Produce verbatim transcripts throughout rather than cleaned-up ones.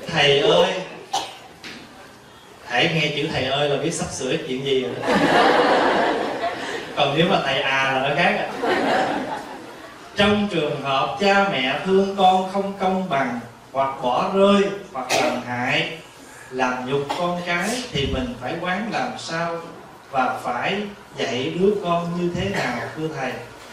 Thầy ơi, hãy nghe chữ thầy ơi là biết sắp sửa chuyện gì rồi. Còn nếu mà thầy à là nó khác. Trong trường hợp cha mẹ thương con không công bằng, hoặc bỏ rơi, hoặc làm hại, làm nhục con cái, thì mình phải quán làm sao và phải dạy đứa con như thế nào thưa thầy?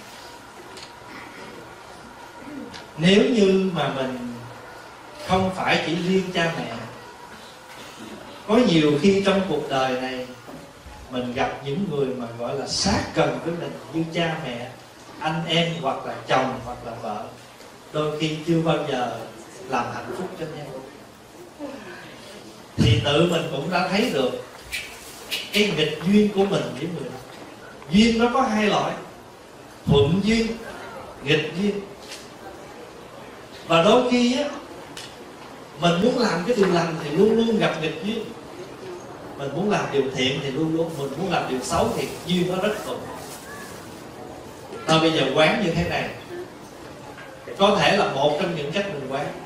Nếu như mà mình không phải chỉ riêng cha mẹ, có nhiều khi trong cuộc đời này mình gặp những người mà gọi là sát gần với mình như cha mẹ, anh em, hoặc là chồng, hoặc là vợ, đôi khi chưa bao giờ làm hạnh phúc cho nhau, thì tự mình cũng đã thấy được cái nghịch duyên của mình với người đó. Duyên nó có hai loại: thuận duyên, nghịch duyên. Và đôi khi á, mình muốn làm cái điều lành thì luôn luôn gặp nghịch duyên. Mình muốn làm điều thiện thì luôn luôn, mình muốn làm điều xấu thì duyên nó rất thuận. Thôi bây giờ quán như thế này, có thể là một trong những cách mình quán.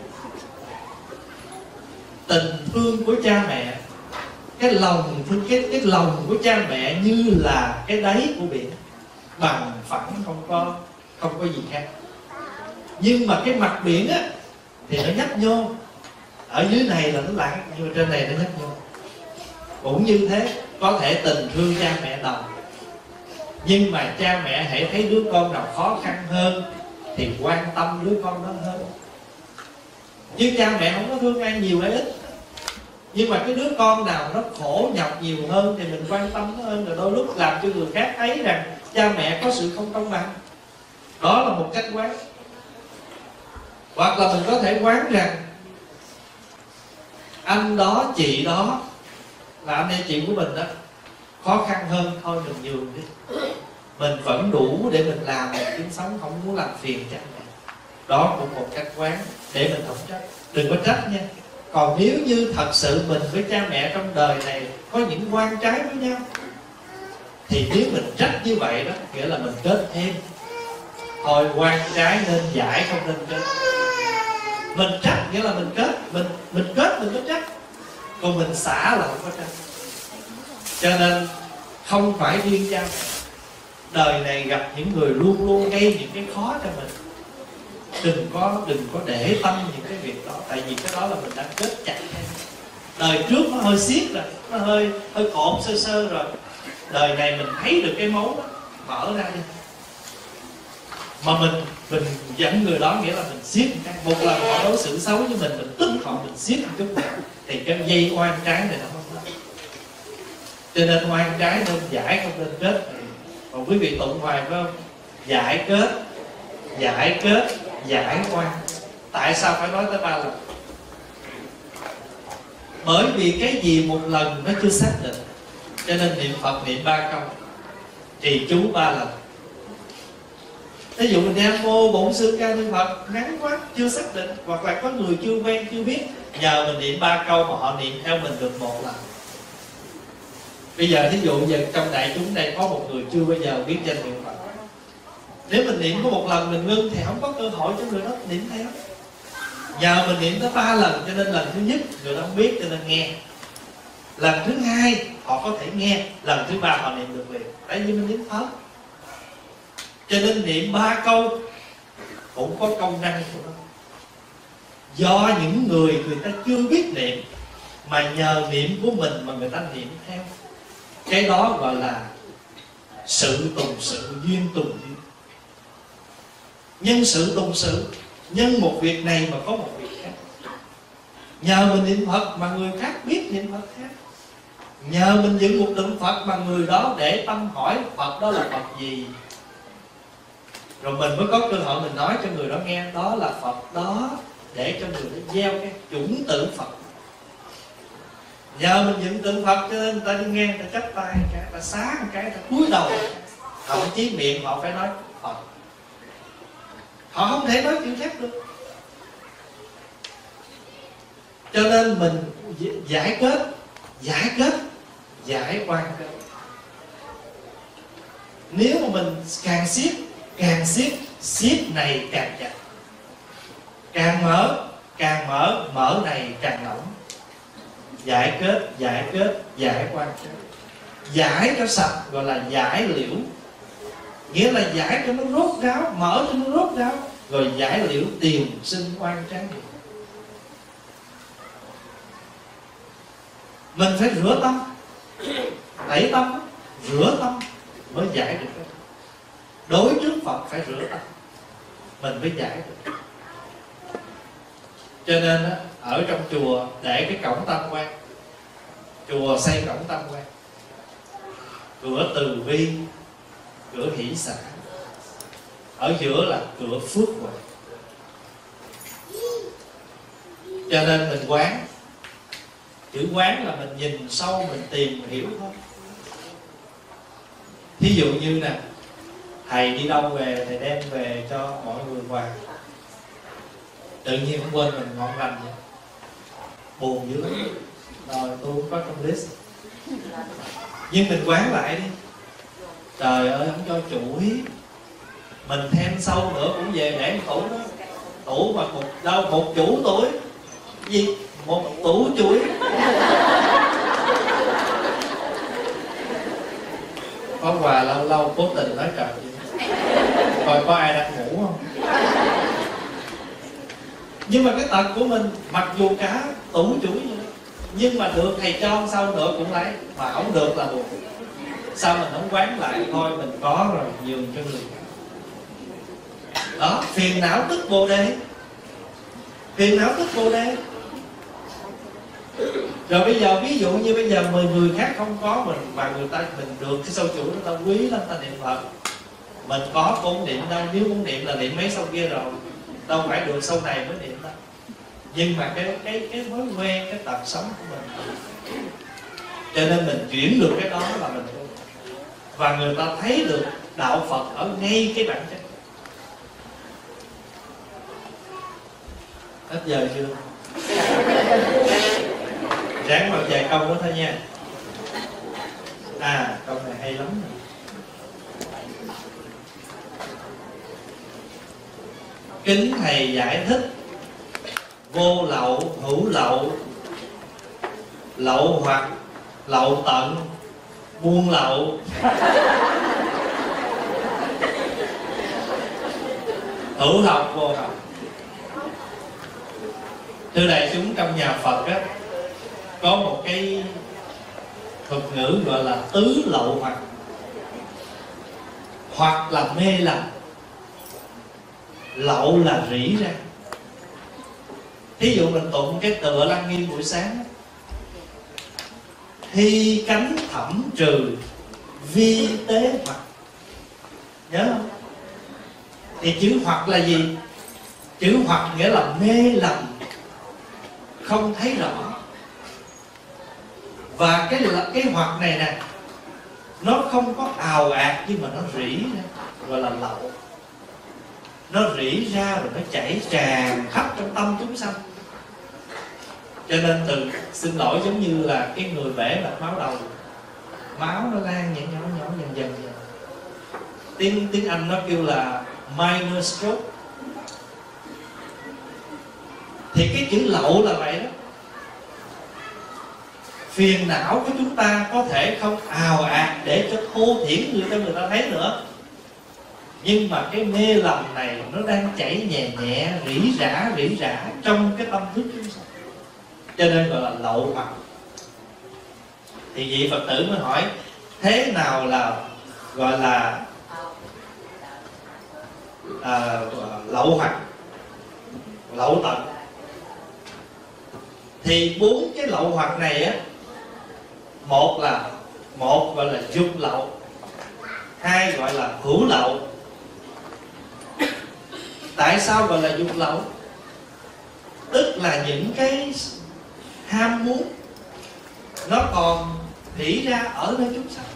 Tình thương của cha mẹ, cái lòng cái cái lòng của cha mẹ như là cái đáy của biển, bằng phẳng, không có không có gì khác. Nhưng mà cái mặt biển á thì nó nhấp nhô, ở dưới này là nó lặng, nhưng mà trên này nó nhấp nhô. Cũng như thế, có thể tình thương cha mẹ đồng, nhưng mà cha mẹ hãy thấy đứa con nào khó khăn hơn thì quan tâm đứa con đó hơn. Chứ cha mẹ không có thương ai nhiều hay ít, nhưng mà cái đứa con nào nó khổ nhọc nhiều hơn thì mình quan tâm nó hơn. Rồi đôi lúc làm cho người khác thấy rằng cha mẹ có sự không công bằng. Đó là một cách quán. Hoặc là mình có thể quán rằng anh đó, chị đó là anh em chị của mình đó, khó khăn hơn, thôi mình nhường đi. Mình vẫn đủ để mình làm, mình kiếm sống, không muốn làm phiền cha mẹ. Đó cũng một cách quán để mình không trách. Đừng có trách nha. Còn nếu như thật sự mình với cha mẹ trong đời này có những oan trái với nhau, thì nếu mình trách như vậy đó, nghĩa là mình kết thêm. Thôi oan trái nên giải, không nên kết. Mình trách nghĩa là mình kết, mình mình kết mình có trách, còn mình xả là không có trách. Cho nên không phải riêng cha mẹ, đời này gặp những người luôn luôn gây những cái khó cho mình, đừng có đừng có để tâm những cái việc đó, tại vì cái đó là mình đang kết chặt thêm. Đời trước nó hơi xiết rồi, nó hơi hơi cộm sơ sơ rồi, đời này mình thấy được cái máu đó, mở ra đi. Mà mình mình dẫn người đó, nghĩa là mình siết một cái, một lần họ đối xử xấu với mình, mình tức họ, mình siết một chút, thì cái dây oan trái này nó không hết. Cho nên oan trái nên giải, không nên kết. Còn quý vị tụng hoài phải không? Giải kết, giải kết, giải oan. Tại sao phải nói tới ba lần? Bởi vì cái gì một lần nó chưa xác định, cho nên niệm Phật niệm ba câu, trì chú ba lần. Ví dụ mình Nam Mô Bổn Sư Ca Ni Phật, ngắn quá, chưa xác định, hoặc là có người chưa quen, chưa biết, nhờ mình niệm ba câu mà họ niệm theo mình được một lần. Bây giờ thí dụ giờ trong đại chúng đây có một người chưa bao giờ biết danh niệm Phật, nếu mình niệm có một lần mình ngưng thì không có cơ hội cho người đó niệm theo. Nhờ mình niệm tới ba lần, cho nên lần thứ nhất người đó không biết, cho nên nghe. Lần thứ hai họ có thể nghe, lần thứ ba họ niệm được liền, tại vì mình niệm Phật. Cho nên niệm ba câu cũng có công năng của nó. Do những người người ta chưa biết niệm, mà nhờ niệm của mình mà người ta niệm theo. Cái đó gọi là sự tùng sự, duyên tùng duyên. Nhân sự tùng sự, nhân một việc này mà có một việc khác. Nhờ mình niệm Phật mà người khác biết niệm Phật khác. Nhờ mình dựng một tượng Phật mà người đó để tâm hỏi Phật đó là Phật gì, rồi mình mới có cơ hội mình nói cho người đó nghe đó là Phật đó, để cho người đó gieo cái chủng tử Phật. Nhờ mình dựng tượng Phật cho nên người ta đi nghe, người ta chắp tay một cái, người ta xá một cái, người ta cúi đầu, thậm chí miệng họ phải nói Phật. Họ không thể nói chữ khác được. Cho nên mình giải kết, giải kết, giải oan kết. Nếu mà mình càng siết, càng siết, siết này càng chặt, càng mở càng mở, mỡ này càng lỏng. Giải kết, giải kết, giải quan kết. Giải cho sạch gọi là giải liễu, nghĩa là giải cho nó rốt ráo, mở cho nó rốt ráo, rồi giải liễu tiền sinh oan trái. Mình phải rửa tâm, tẩy tâm, rửa tâm mới giải được. Đối trước Phật phải rửa tâm, mình mới giải được. Cho nên ở trong chùa để cái cổng tam quan, chùa xây cổng tam quan, cửa từ bi, cửa hỷ xả, ở giữa là cửa phước huệ. Cho nên mình quán, chữ quán là mình nhìn sâu, mình tìm hiểu thôi. Thí dụ như nè, thầy đi đâu về, thầy đem về cho mọi người quà, tự nhiên không quên mình ngon lành vậy, buồn dữ lắm. Rồi tôi cũng có trong list, nhưng mình quán lại đi. Trời ơi, không cho chuỗi, mình thêm sâu nữa cũng về để tủ đó, tủ mà một đâu một chủ tuổi gì, một tủ chuỗi. Có quà lâu lâu cố tình nói trời coi có ai đang ngủ không. Nhưng mà cái tật của mình, mặc dù cả tủ chuỗi vậy đó, nhưng mà được thầy cho sao nữa cũng lấy, mà không được là buồn. Sao mình không quán lại thôi, mình có rồi nhường cho người đó. Phiền não tức bồ đề, phiền não tức bồ đề. Rồi bây giờ ví dụ như bây giờ mười người khác không có mình, mà người ta mình được cái sâu chuỗi, người ta quý lắm, ta niệm Phật. Mình có cũng niệm đâu, nếu muốn niệm là niệm mấy sâu kia rồi, đâu phải được sâu này mới niệm đâu. Nhưng mà cái cái cái thói quen, cái tật sống của mình, cho nên mình chuyển được cái đó là mình tu. Và người ta thấy được đạo Phật ở ngay cái bản chất. Hết giờ chưa? Ráng vào vài câu đó thôi nha. À, câu này hay lắm này. Kính thầy giải thích vô lậu, hữu lậu, lậu hoặc, lậu tận, buôn lậu, hữu học, vô học. Thưa đại chúng, trong nhà Phật á, có một cái thuật ngữ gọi là tứ lậu hoặc, hoặc là mê lầm, lậu là rỉ ra. Thí dụ mình tụng cái tựa Lăng Nghiêm buổi sáng, thi cánh thẩm trừ vi tế hoặc, nhớ không? Thì chữ hoặc là gì? Chữ hoặc nghĩa là mê lầm, không thấy rõ. Và cái cái hoặc này nè, nó không có ào ạt, nhưng mà nó rỉ ra, gọi là lậu. Nó rỉ ra rồi nó chảy tràn khắp trong tâm chúng sanh. Cho nên từ xin lỗi giống như là cái người bể mạch máu đầu, máu nó lan nhẹ nhỏ nhỏ dần dần dần. Tiếng tiếng Anh nó kêu là minor stroke. Thì cái chữ lậu là vậy đó. Phiền não của chúng ta có thể không ào ạt để cho thô thiển người cho người ta thấy nữa, nhưng mà cái mê lầm này nó đang chảy nhẹ nhẹ, rỉ rả rỉ rả trong cái tâm thức chúng sanh, cho nên gọi là lậu hoặc. Thì vị Phật tử mới hỏi thế nào là gọi là à, lậu hoặc, lậu tận. Thì bốn cái lậu hoặc này á, một là một gọi là dục lậu, hai gọi là hữu lậu. Tại sao gọi là dục lậu? Tức là những cái ham muốn nó còn rỉ ra ở nơi chúng sanh.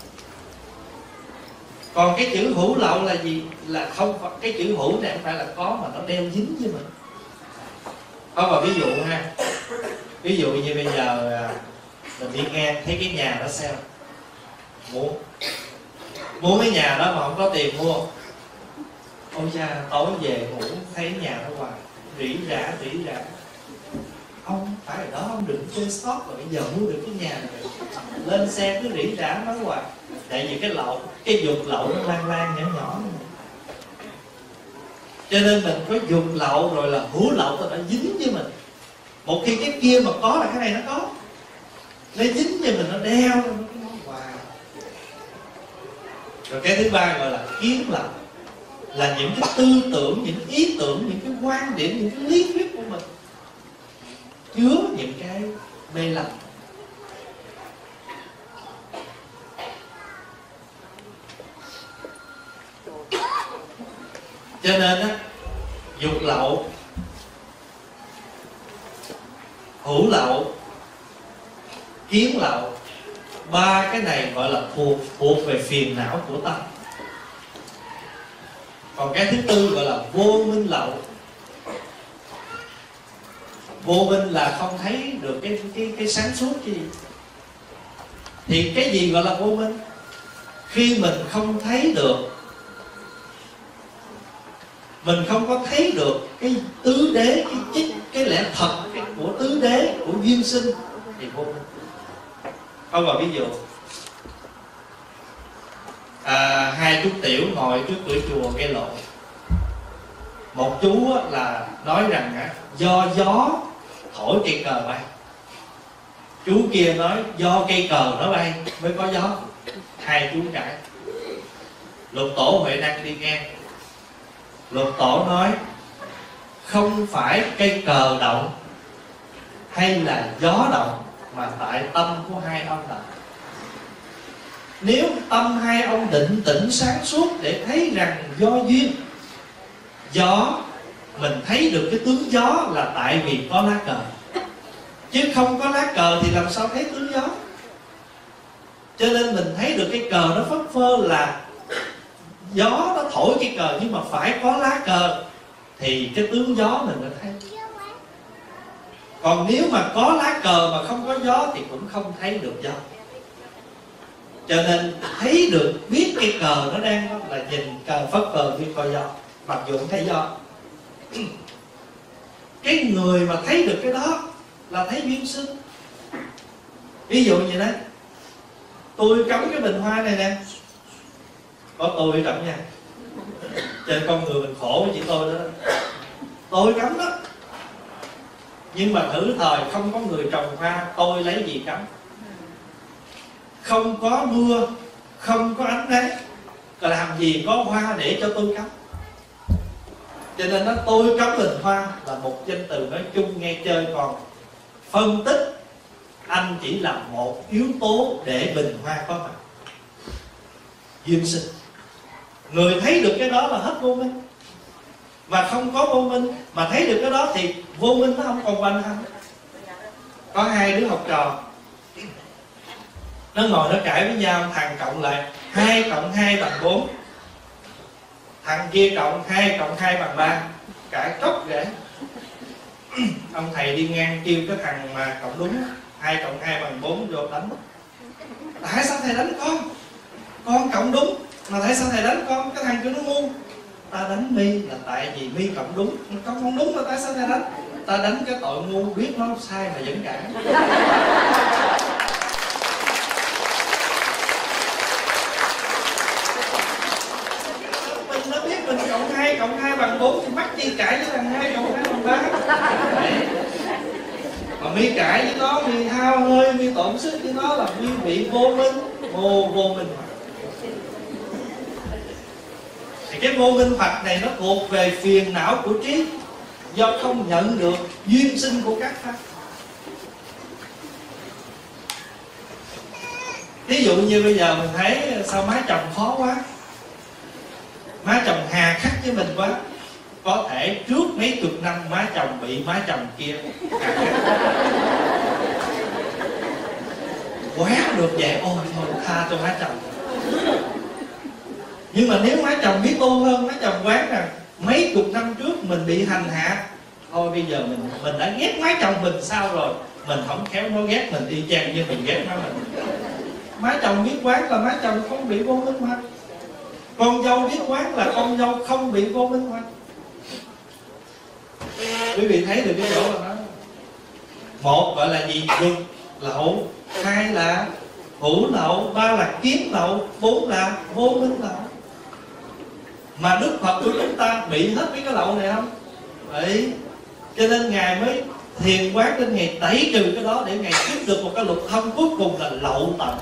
Còn cái chữ hữu lậu là gì? Là không phải, cái chữ hữu này không phải là có, mà nó đeo dính với mình. Có một ví dụ ha. Ví dụ như bây giờ mình đi ngang thấy cái nhà đó sale, muốn mua cái nhà đó mà không có tiền mua. Ôi cha, tối về ngủ thấy nhà nó hoài rỉ rả rỉ rả, ông phải ở đó, ông đừng chơi stock rồi, bây giờ mua được cái nhà rồi lên xe cứ rỉ rả nói hoài. Tại vì cái lậu, cái dục lậu nó lan lan nhỏ nhỏ này. Cho nên mình có dục lậu rồi là hữu lậu nó đã dính với mình. Một khi cái kia mà có là cái này nó có, nó dính với mình, nó đeo nó cái món hoài. Rồi cái thứ ba gọi là kiến lậu, là những cái tư tưởng, những ý tưởng, những cái quan điểm, những cái lý thuyết của mình chứa những cái mê lầm. Cho nên á, dục lậu, hữu lậu, kiến lậu, ba cái này gọi là thuộc thuộc về phiền não của tâm. Còn cái thứ tư gọi là vô minh lậu. Vô minh là không thấy được cái cái cái sáng suốt gì. Thì cái gì gọi là vô minh? Khi mình không thấy được, mình không có thấy được cái tứ đế, cái chích, cái lẽ thật cái của tứ đế, của duyên sinh thì vô minh. Không, vào ví dụ à, hai chú tiểu ngồi trước cửa chùa gây lộn. Một chú là nói rằng do gió thổi cây cờ bay, chú kia nói do cây cờ nó bay mới có gió. Hai chú cãi. Lục tổ Huệ Năng đi ngang. Lục tổ nói không phải cây cờ động hay là gió động, mà tại tâm của hai ông động. Nếu tâm hai ông định tĩnh sáng suốt để thấy rằng do duyên, gió, mình thấy được cái tướng gió là tại vì có lá cờ, chứ không có lá cờ thì làm sao thấy tướng gió. Cho nên mình thấy được cái cờ nó phất phơ là gió nó thổi cái cờ, nhưng mà phải có lá cờ thì cái tướng gió mình mới thấy. Còn nếu mà có lá cờ mà không có gió thì cũng không thấy được gió. Cho nên thấy được, biết cái cờ nó đang là nhìn cờ phất phơ biết coi gió, mặc dù không thấy gió. Cái người mà thấy được cái đó là thấy duyên sinh. Ví dụ như đấy, tôi cắm cái bình hoa này nè, có tôi cắm nha, trên con người mình khổ với chỉ tôi đó, tôi cắm đó. Nhưng mà thử thời không có người trồng hoa, tôi lấy gì cắm? Không có mưa, không có ánh nắng, làm gì có hoa để cho tôi cắm? Cho nên nó tôi cắm bình hoa là một danh từ nói chung nghe chơi, còn phân tích anh chỉ là một yếu tố để bình hoa có mặt. Duyên sinh. Người thấy được cái đó là hết vô minh. Mà không có vô minh mà thấy được cái đó thì vô minh nó không còn quanh không. Có hai đứa học trò, nó ngồi nó cãi với nhau, thằng cộng lại hai cộng hai bằng bốn, thằng kia cộng hai cộng hai bằng ba, cãi tróc rễ. Ông thầy đi ngang kêu cái thằng mà cộng đúng hai cộng hai bằng bốn vô đánh. Tại sao thầy đánh con? Con cộng đúng mà tại sao thầy đánh con? Cái thằng kia nó ngu. Ta đánh Mi là tại vì Mi cộng đúng, con không đúng mà tại sao thầy đánh? Ta đánh cái tội ngu, biết nó sai mà vẫn cãi. Mình nó biết mình cộng hai cộng hai bằng bốn thì mắc chi cãi với thằng hai cộng hai bằng ba. Mà Mi cãi với nó, Mi hao hơi, Mi tổn sức với nó là Mi bị vô minh, vô vô minh. Thì cái vô minh Phật này nó thuộc về phiền não của trí, do không nhận được duyên sinh của các pháp. Ví dụ như bây giờ mình thấy sao má chồng khó quá, má chồng hà khắc với mình quá. Có thể trước mấy chục năm má chồng bị má chồng kia hà khắc quá được vậy, ôi thôi tha cho má chồng. Nhưng mà nếu má chồng biết tu hơn, má chồng quán rằng mấy chục năm trước mình bị hành hạ, thôi bây giờ mình mình đã ghét má chồng mình sao rồi, mình không khéo nó ghét mình y chang như mình ghét má mình. Má chồng biết quán là má chồng không bị vô minh hoặc. Con dâu biết quán là con dâu không bị vô minh hoặc. Quý vị thấy được cái chỗ là nó Một gọi là gì? Dục lậu. Hai là hữu lậu. Ba là kiến lậu. Bốn là vô minh lậu. Mà Đức Phật của chúng ta bị hết mấy cái lậu này không? Đấy. Cho nên Ngài mới thiền quán đến Ngài tẩy trừ cái đó, để Ngài kiếm được một cái luật thông cuối cùng là lậu tận,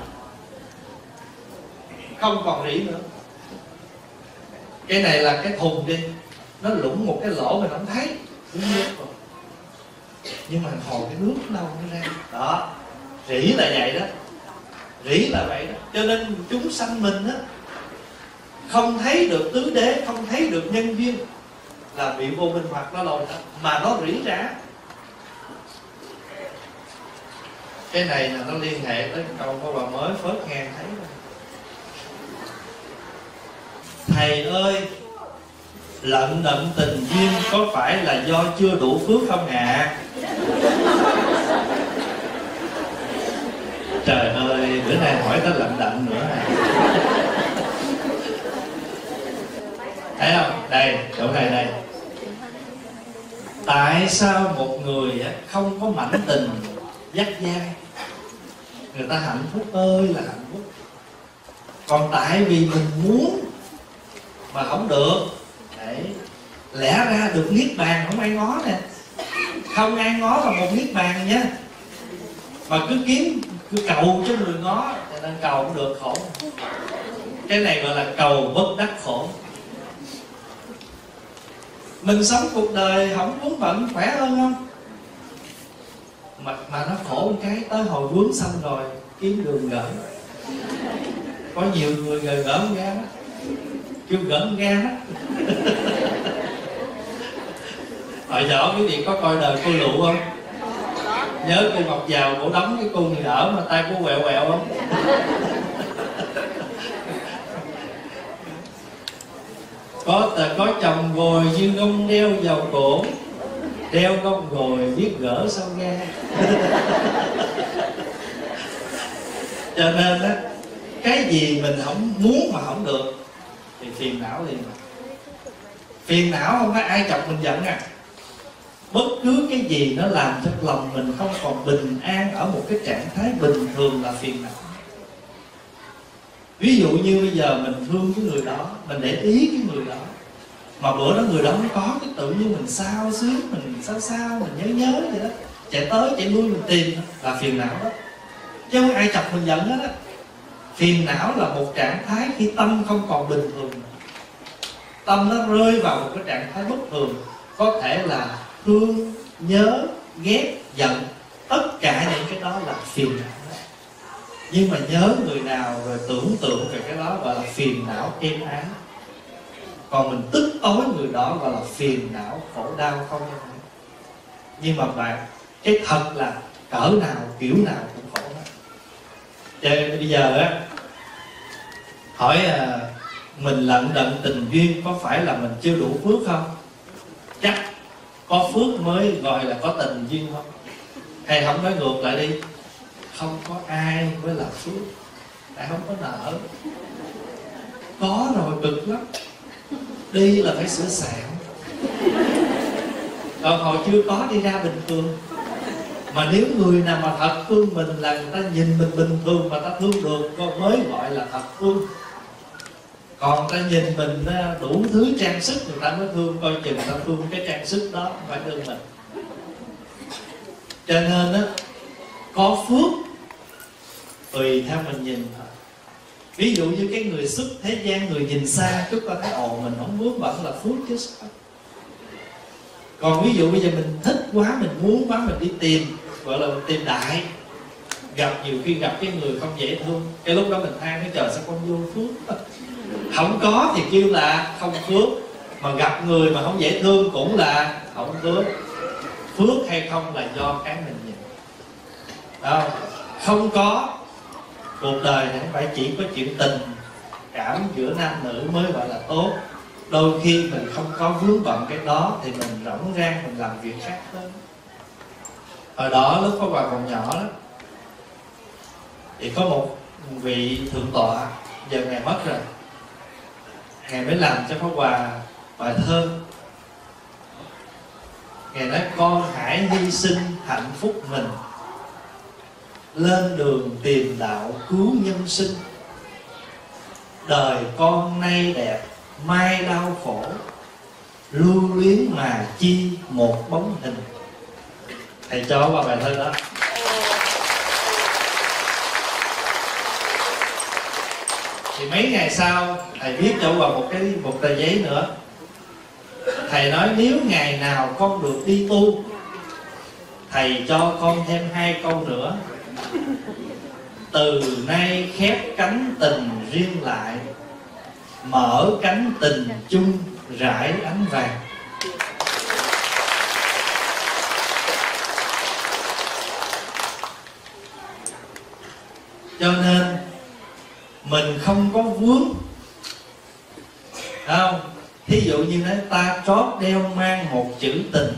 không còn rỉ nữa. Cái này là cái thùng đi, nó lũng một cái lỗ mình không thấy, đúng không? Nhưng mà hồi cái nước đâu nó ra. Đó, rỉ là vậy đó, rỉ là vậy đó. Cho nên chúng sanh mình á, không thấy được tứ đế, không thấy được nhân duyên, là bị vô minh hoặc nó lồi đó, mà nó rỉ ra. Cái này là nó liên hệ tới câu của bà mới Phớt nghe thấy rồi. Thầy ơi, lận đận tình duyên có phải là do chưa đủ phước không ạ? À? Trời ơi, bữa nay hỏi tới lận đận nữa à. Thấy không? Đây, chỗ này đây. Tại sao một người không có mảnh tình dắt dai, người ta hạnh phúc ơi là hạnh phúc, còn tại vì mình muốn mà không được. Đấy. Lẽ ra được niết bàn không ai ngó nè, không ai ngó vào một niết bàn nha, mà cứ kiếm, cứ cầu cho người ngó, cho nên cầu cũng được khổ. Cái này gọi là cầu bất đắc khổ. Mình sống cuộc đời không vướng bận khỏe hơn không? Mà, mà nó khổ một cái, tới hồi vướng xong rồi kiếm đường gỡ. Có nhiều người gỡ gỡ ra đó, kêu gỡ ra đó. Hồi nhỏ quý vị có coi đời cô Lụ không? Nhớ cô Ngọc Giàu, cổ đóng cái cô người đỡ mà tay cô quẹo quẹo không? Có có chồng rồi nhưng không đeo vào cổ, đeo không rồi biết gỡ sao ra. Cho nên á, cái gì mình không muốn mà không được thì phiền não liền. Phiền não không phải ai chọc mình giận à. Bất cứ cái gì nó làm cho lòng mình không còn bình an ở một cái trạng thái bình thường là phiền não. Ví dụ như bây giờ mình thương cái người đó, mình để ý cái người đó, mà bữa đó người đó không có, cái tự nhiên mình sao xuyến, mình sao sao, mình nhớ nhớ vậy đó, chạy tới chạy lui mình tìm, là phiền não đó. Chứ không ai chọc mình giận hết á. Phiền não là một trạng thái khi tâm không còn bình thường, tâm nó rơi vào một cái trạng thái bất thường, có thể là thương, nhớ, ghét, giận, tất cả những cái đó là phiền não. Nhưng mà nhớ người nào rồi tưởng tượng về cái đó gọi là phiền não êm ái. Còn mình tức tối người đó gọi là phiền não khổ đau không êm ái. Nhưng mà bạn, cái thật là cỡ nào kiểu nào cũng khổ đó. Cho nên bây giờ á, hỏi à, mình lận đận tình duyên có phải là mình chưa đủ phước không? Chắc có phước mới gọi là có tình duyên không? Hay không nói ngược lại đi, không có ai mới là phước, tại không có nợ. Có rồi cực lắm, đi là phải sửa sạn. Còn hồi chưa có đi ra bình thường. Mà nếu người nào mà thật thương mình là người ta nhìn mình bình thường mà ta thương được mới gọi là thật thương. Còn ta nhìn mình đủ thứ trang sức người ta mới thương, coi chừng ta thương cái trang sức đó, không phải thương mình. Cho nên á, có phước tùy theo mình nhìn thôi. Ví dụ như cái người xuất thế gian, người nhìn xa chút ta thấy ồ mình không vướng bận là phước chứ sao. Còn ví dụ bây giờ mình thích quá, mình muốn quá, mình đi tìm, gọi là mình tìm đại, gặp nhiều khi gặp cái người không dễ thương, cái lúc đó mình than cái trời sao con vô phước. Không có thì kêu là không phước, mà gặp người mà không dễ thương cũng là không phước. Phước hay không là do cái mình nhìn. Đó. Không có, cuộc đời này không phải chỉ có chuyện tình cảm giữa nam nữ mới gọi là tốt. Đôi khi mình không có vướng bận cái đó thì mình rỗng rang mình làm việc khác hơn. Hồi đó lúc có bà còn nhỏ đó, thì có một vị thượng tọa, giờ Ngài mất rồi, Ngài mới làm cho Pháp Hòa bài thơ. Ngài nói con hãy hy sinh hạnh phúc mình, lên đường tìm đạo cứu nhân sinh. Đời con nay đẹp, mai đau khổ, lưu luyến mà chi một bóng hình. Thầy cho qua bài thơ đó. Thì mấy ngày sau thầy viết cho vào một cái một tờ giấy nữa. Thầy nói nếu ngày nào con được đi tu, thầy cho con thêm hai câu nữa. Từ nay khép cánh tình riêng lại, mở cánh tình chung rải ánh vàng. Cho nên mình không có vướng, không? Thí dụ như nói ta trót đeo mang một chữ tình,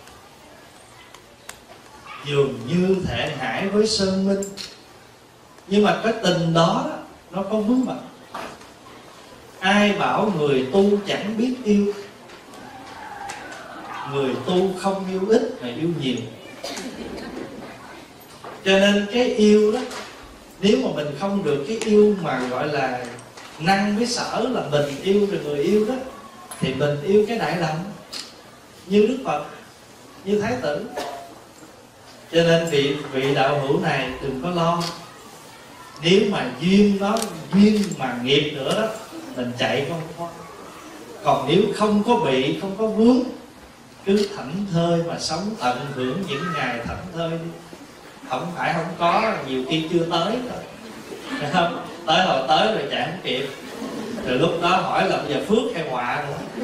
dường như Thệ Hải với Sơn Minh, nhưng mà cái tình đó nó có vướng mắc. Ai bảo người tu chẳng biết yêu? Người tu không yêu ít mà yêu nhiều. Cho nên cái yêu đó, nếu mà mình không được cái yêu mà gọi là năng với sở là mình yêu rồi người yêu đó, thì mình yêu cái đại lòng như Đức Phật, như Thái tử. Cho nên vị vị đạo hữu này đừng có lo. Nếu mà duyên đó, duyên mà nghiệp nữa đó, mình chạy không thoát. Còn nếu không có bị, không có vướng, cứ thảnh thơi mà sống, tận hưởng những ngày thảnh thơi đi. Không phải không có, nhiều khi chưa tới rồi, phải không? Tới hồi tới rồi chạy không kịp. Rồi lúc đó hỏi là bây giờ phước hay họa nữa.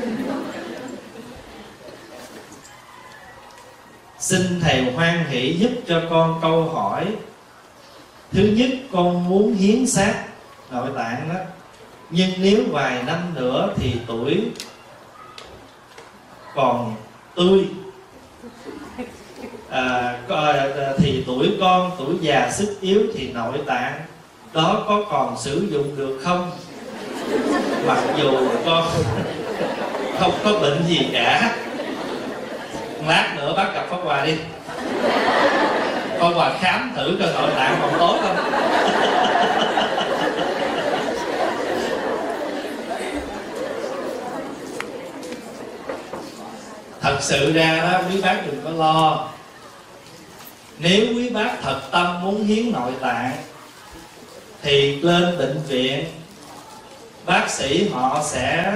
Xin thầy hoan hỷ giúp cho con câu hỏi. Thứ nhất, con muốn hiến xác nội tạng đó, nhưng nếu vài năm nữa thì tuổi còn tươi, à, thì tuổi con tuổi già sức yếu thì nội tạng đó có còn sử dụng được không? Mặc dù con không có bệnh gì cả. Lát nữa bác gặp Pháp Hòa đi, Pháp Hòa khám thử coi nội tạng còn tốt không. Thật sự ra đó quý bác đừng có lo. Nếu quý bác thật tâm muốn hiến nội tạng thì lên bệnh viện, bác sĩ họ sẽ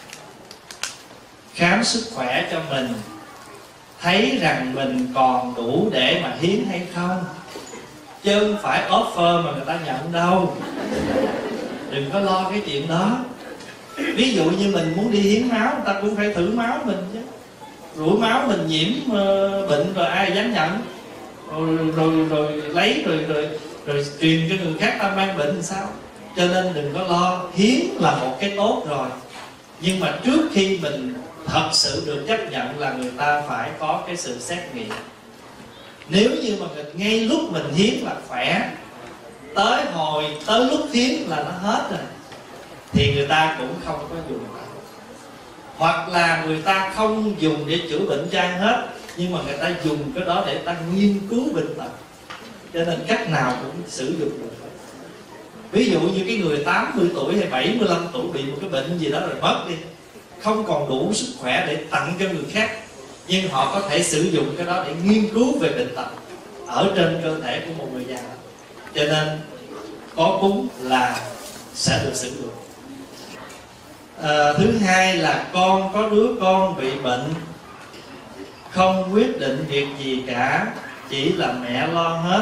khám sức khỏe cho mình, thấy rằng mình còn đủ để mà hiến hay không, chứ không phải offer mà người ta nhận đâu. Đừng có lo cái chuyện đó. Ví dụ như mình muốn đi hiến máu, người ta cũng phải thử máu mình chứ. Rủi máu mình nhiễm uh, bệnh rồi ai dám nhận, rồi rồi, rồi, rồi lấy rồi, rồi rồi truyền cho người khác ta mang bệnh thì sao. Cho nên đừng có lo. Hiến là một cái tốt rồi, nhưng mà trước khi mình thật sự được chấp nhận là người ta phải có cái sự xét nghiệm. Nếu như mà ngay lúc mình hiến là khỏe, tới hồi tới lúc hiến là nó hết rồi, thì người ta cũng không có dùng. Hoặc là người ta không dùng để chữa bệnh cho ai hết, nhưng mà người ta dùng cái đó để ta nghiên cứu bệnh tật, cho nên cách nào cũng sử dụng được. Ví dụ như cái người tám mươi tuổi hay bảy mươi lăm tuổi bị một cái bệnh gì đó rồi mất đi, không còn đủ sức khỏe để tặng cho người khác, nhưng họ có thể sử dụng cái đó để nghiên cứu về bệnh tật ở trên cơ thể của một người già. Cho nên có cúng là sẽ được sử dụng. À, thứ hai là con có đứa con bị bệnh, không quyết định việc gì cả, chỉ là mẹ lo hết.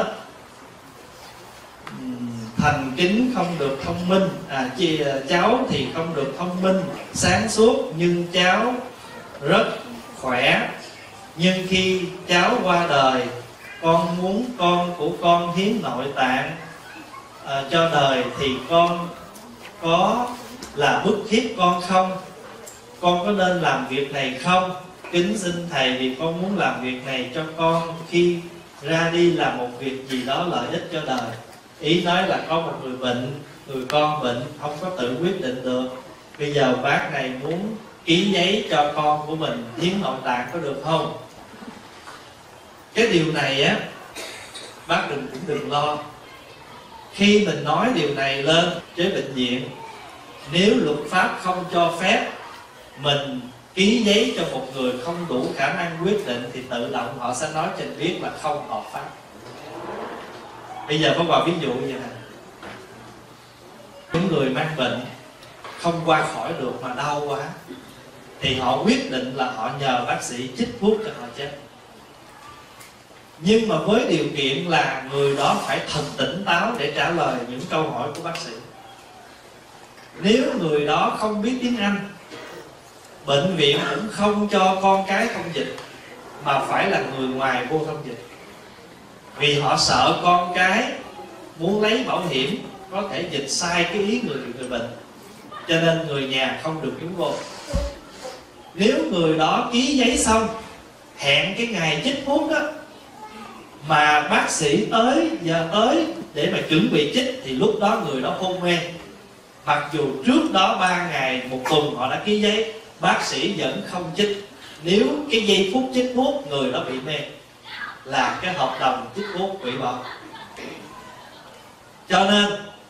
Thành kính không được thông minh, à, chị, cháu thì không được thông minh, sáng suốt, nhưng cháu rất khỏe. Nhưng khi cháu qua đời, con muốn con của con hiến nội tạng à, cho đời, thì con có là bức hiếp con không? Con có nên làm việc này không? Kính xin thầy, vì con muốn làm việc này cho con khi ra đi làm một việc gì đó lợi ích cho đời. Ý nói là có một người bệnh, người con bệnh, không có tự quyết định được. Bây giờ bác này muốn ký giấy cho con của mình hiến nội tạng, có được không? Cái điều này á, bác đừng cũng đừng lo. Khi mình nói điều này lên với bệnh viện, nếu luật pháp không cho phép mình ký giấy cho một người không đủ khả năng quyết định, thì tự động họ sẽ nói trên viết là không hợp pháp. Bây giờ có vào ví dụ như này: những người mang bệnh không qua khỏi được mà đau quá, thì họ quyết định là họ nhờ bác sĩ chích thuốc cho họ chết. Nhưng mà với điều kiện là người đó phải thật tỉnh táo để trả lời những câu hỏi của bác sĩ. Nếu người đó không biết tiếng Anh, bệnh viện cũng không cho con cái thông dịch, mà phải là người ngoài vô thông dịch. Vì họ sợ con cái muốn lấy bảo hiểm có thể dịch sai cái ý người người bệnh, cho nên người nhà không được nhúng vô. Nếu người đó ký giấy xong, hẹn cái ngày chích thuốc đó, mà bác sĩ tới giờ tới để mà chuẩn bị chích, thì lúc đó người đó hôn mê. Mặc dù trước đó ba ngày, một tuần họ đã ký giấy, bác sĩ vẫn không chích. Nếu cái giây phút chích thuốc người đó bị mê, là cái hợp đồng chích thuốc hủy bỏ. Cho nên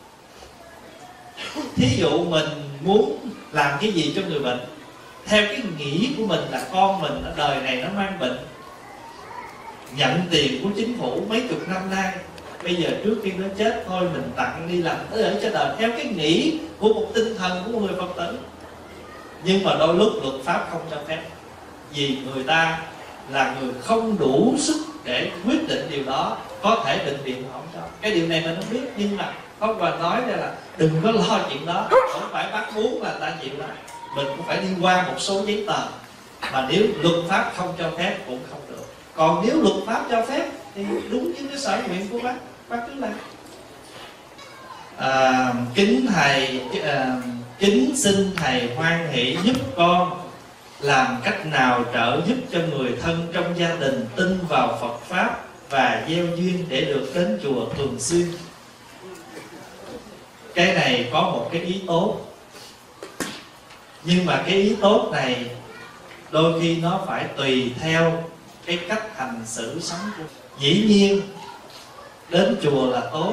thí dụ mình muốn làm cái gì cho người bệnh, theo cái nghĩ của mình là con mình ở đời này nó mang bệnh, nhận tiền của chính phủ mấy chục năm nay, bây giờ trước khi nó chết thôi mình tặng đi làm tới ở cho đời, theo cái nghĩ của một tinh thần của một người Phật tử. Nhưng mà đôi lúc luật pháp không cho phép, vì người ta là người không đủ sức để quyết định điều đó. Có thể bệnh viện không cho. Cái điều này mình không biết, nhưng mà Pháp Hòa nói ra là đừng có lo chuyện đó. Không phải bác muốn là ta chịu đó, mình cũng phải đi qua một số giấy tờ, mà nếu luật pháp không cho phép cũng không được. Còn nếu luật pháp cho phép thì đúng với cái sở nguyện của bác, bác cứ làm. à, Kính thầy, à, kính xin thầy hoan hỷ giúp con làm cách nào trợ giúp cho người thân trong gia đình tin vào Phật Pháp và gieo duyên để được đến chùa thường xuyên. Cái này có một cái ý tốt, nhưng mà cái ý tốt này đôi khi nó phải tùy theo cái cách hành xử sống của. Dĩ nhiên đến chùa là tốt,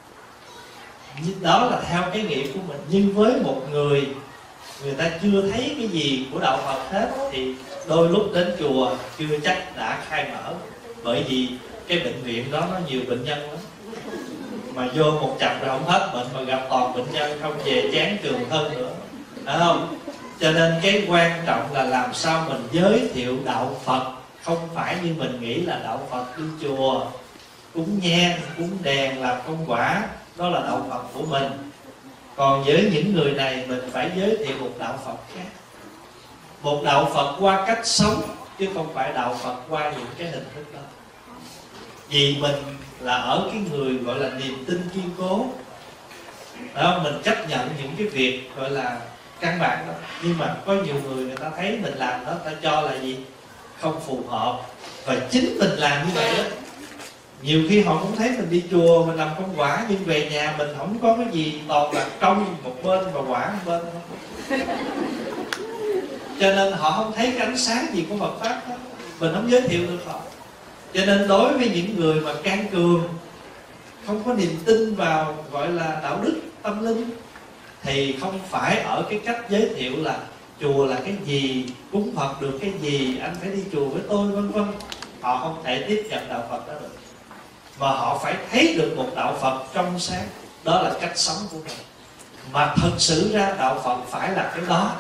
đó là theo cái nghĩ của mình. Nhưng với một người người ta chưa thấy cái gì của đạo Phật hết, thì đôi lúc đến chùa chưa chắc đã khai mở. Bởi vì cái bệnh viện đó nó nhiều bệnh nhân lắm, mà vô một chập rồi không hết bệnh, mà gặp toàn bệnh nhân không về chán trường thân nữa, phải không? Cho nên cái quan trọng là làm sao mình giới thiệu đạo Phật. Không phải như mình nghĩ là đạo Phật đi chùa cúng nhang, cúng đèn, làm công quả, đó là đạo Phật của mình. Còn với những người này mình phải giới thiệu một đạo Phật khác, một đạo Phật qua cách sống, chứ không phải đạo Phật qua những cái hình thức đó. Vì mình là ở cái người gọi là niềm tin kiên cố đó, mình chấp nhận những cái việc gọi là căn bản đó. Nhưng mà có nhiều người người ta thấy mình làm đó, ta cho là gì? Không phù hợp. Và chính mình làm như vậy đó, nhiều khi họ cũng thấy mình đi chùa, mình làm công quả, nhưng về nhà mình không có cái gì, toàn là công một bên và quả một bên thôi. Cho nên họ không thấy cái ánh sáng gì của Phật Pháp đó, mình không giới thiệu được họ. Cho nên đối với những người mà can cường, không có niềm tin vào gọi là đạo đức tâm linh, thì không phải ở cái cách giới thiệu là chùa là cái gì, cúng Phật được cái gì, anh phải đi chùa với tôi, vân vân. Họ không thể tiếp nhận đạo Phật đó được, mà họ phải thấy được một đạo Phật trong sáng. Đó là cách sống của mình. Mà thật sự ra đạo Phật phải là cái đó.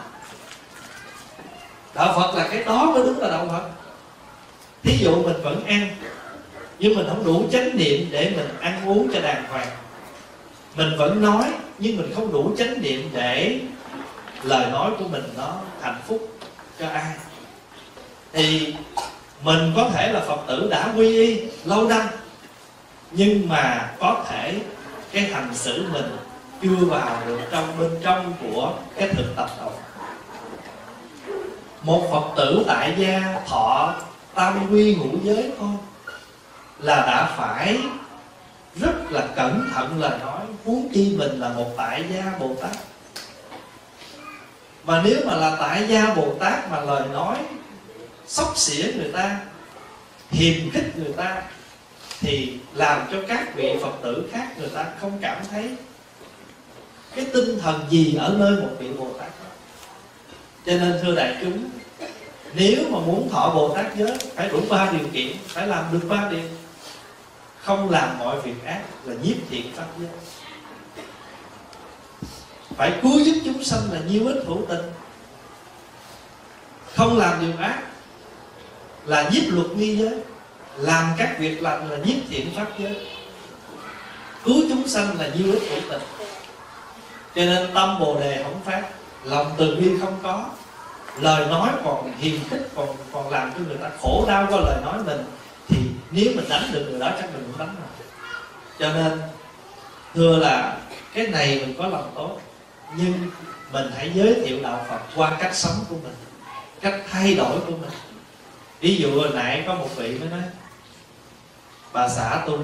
Đạo Phật là cái đó mới đúng là đạo Phật. Thí dụ mình vẫn ăn, nhưng mình không đủ chánh niệm để mình ăn uống cho đàng hoàng. Mình vẫn nói, nhưng mình không đủ chánh niệm để lời nói của mình nó hạnh phúc cho ai. Thì mình có thể là Phật tử đã quy y lâu năm, nhưng mà có thể cái hành xử mình chưa vào được trong bên trong của cái thực tập đó. Một Phật tử tại gia thọ tam quy ngũ giới thôi là đã phải rất là cẩn thận lời nói, huống chi mình là một tại gia Bồ Tát. Mà nếu mà là tại gia Bồ Tát mà lời nói xóc xỉa người ta, hiềm khích người ta, thì làm cho các vị Phật tử khác người ta không cảm thấy cái tinh thần gì ở nơi một vị Bồ Tát đó. Cho nên thưa đại chúng, nếu mà muốn thọ Bồ Tát giới phải đủ ba điều kiện, phải làm được ba điều: không làm mọi việc ác là nhiếp thiện pháp giới, phải cứu giúp chúng sanh là nhiêu ích hữu tình, không làm điều ác là nhiếp luật nghi giới, làm các việc lành là nhiếp thiện pháp giới, cứu chúng sanh là nhiêu ích hữu tình. Cho nên tâm Bồ Đề không phát, lòng từ bi không có, lời nói còn hiềm khích, còn còn làm cho người ta khổ đau qua lời nói mình, thì nếu mình đánh được người đó chắc mình cũng đánh rồi. Cho nên thưa là cái này mình có lòng tốt, nhưng mình hãy giới thiệu đạo Phật qua cách sống của mình, cách thay đổi của mình. Ví dụ hồi nãy có một vị mới nói: bà xã tôi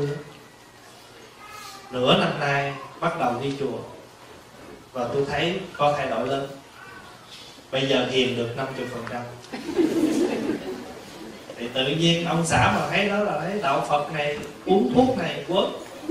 nửa năm nay bắt đầu đi chùa và tôi thấy có thay đổi lớn, bây giờ hiền được năm mươi phần trăm. Thì tự nhiên ông xã mà thấy đó là thấy đạo Phật này uống thuốc này quất.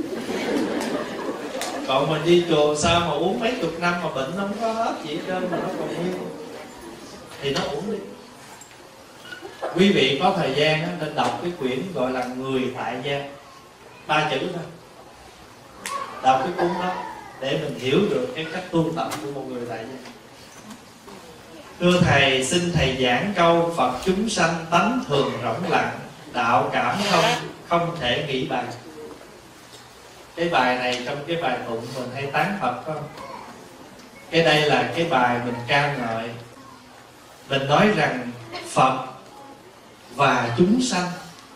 Còn mình đi chùa sao mà uống mấy chục năm mà bệnh nó không có hết gì hết trơn, mà nó còn nguyên, thì nó uống đi. Quý vị có thời gian nên đọc cái quyển gọi là Người Tại Gia, ba chữ thôi. Đọc cái cuốn đó để mình hiểu được cái cách tu tập của một người tại gia. Thưa thầy, xin thầy giảng câu Phật chúng sanh tánh thường rỗng lặng, đạo cảm không không thể nghĩ bàn. Cái bài này trong cái bài tụng mình hay tán Phật phải không? Cái đây là cái bài mình ca ngợi, mình nói rằng Phật và chúng sanh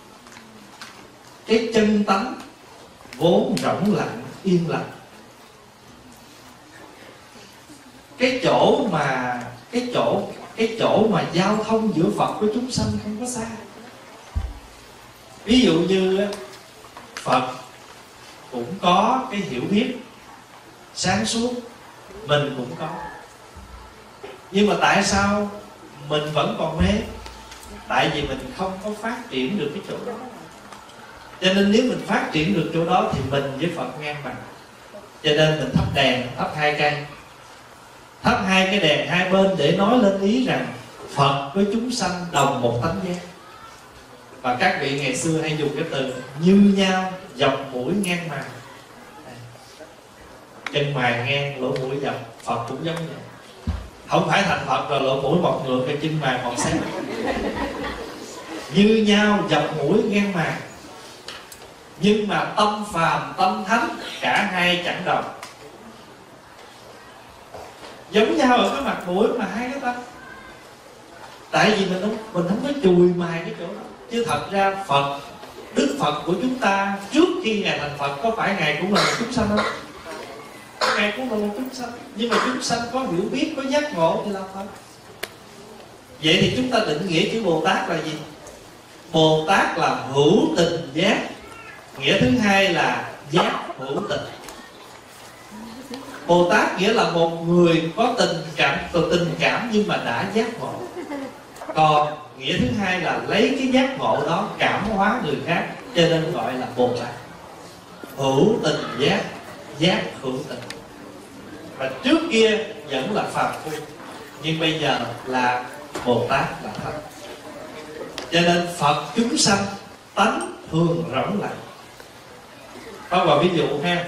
cái chân tánh vốn rỗng lặng yên lặng. Cái chỗ mà cái chỗ cái chỗ mà giao thông giữa Phật với chúng sanh không có xa. Ví dụ như Phật cũng có cái hiểu biết sáng suốt, mình cũng có, nhưng mà tại sao mình vẫn còn mê? Tại vì mình không có phát triển được cái chỗ đó. Cho nên nếu mình phát triển được chỗ đó thì mình với Phật ngang bằng. Cho nên mình thắp đèn, thắp hai cây, thắp hai cái đèn hai bên để nói lên ý rằng Phật với chúng sanh đồng một tánh giác. Và các vị ngày xưa hay dùng cái từ như nhau, dọc mũi ngang mày. Chân mày ngang, lỗ mũi dọc. Phật cũng giống vậy. Không phải thành Phật rồi lỗ mũi mọc ngược, cái chân mày mọc sáng. Như nhau, dọc mũi ngang mày. Nhưng mà tâm phàm, tâm thánh cả hai chẳng đồng. Giống nhau ở cái mặt mũi mà hai cái tâm. Tại vì mình không mình không có chùi mài cái chỗ đó. Chứ thật ra Phật, Đức Phật của chúng ta trước khi Ngài thành Phật có phải Ngài cũng là một chúng sanh không? Ngài cũng là một chúng sanh. Nhưng mà chúng sanh có hiểu biết, có giác ngộ thì là Phật. Vậy thì chúng ta định nghĩa chữ Bồ Tát là gì? Bồ Tát là hữu tình giác. Nghĩa thứ hai là giác hữu tình. Bồ Tát nghĩa là một người có tình cảm, tình cảm nhưng mà đã giác ngộ. Còn nghĩa thứ hai là lấy cái giác ngộ đó cảm hóa người khác, cho nên gọi là Bồ Tát. Hữu tình giác, giác hữu tình. Và trước kia vẫn là phàm phu, nhưng bây giờ là Bồ Tát là Thánh. Cho nên Phật chúng sanh tánh thường rỗng lặng. Có vào ví dụ ha.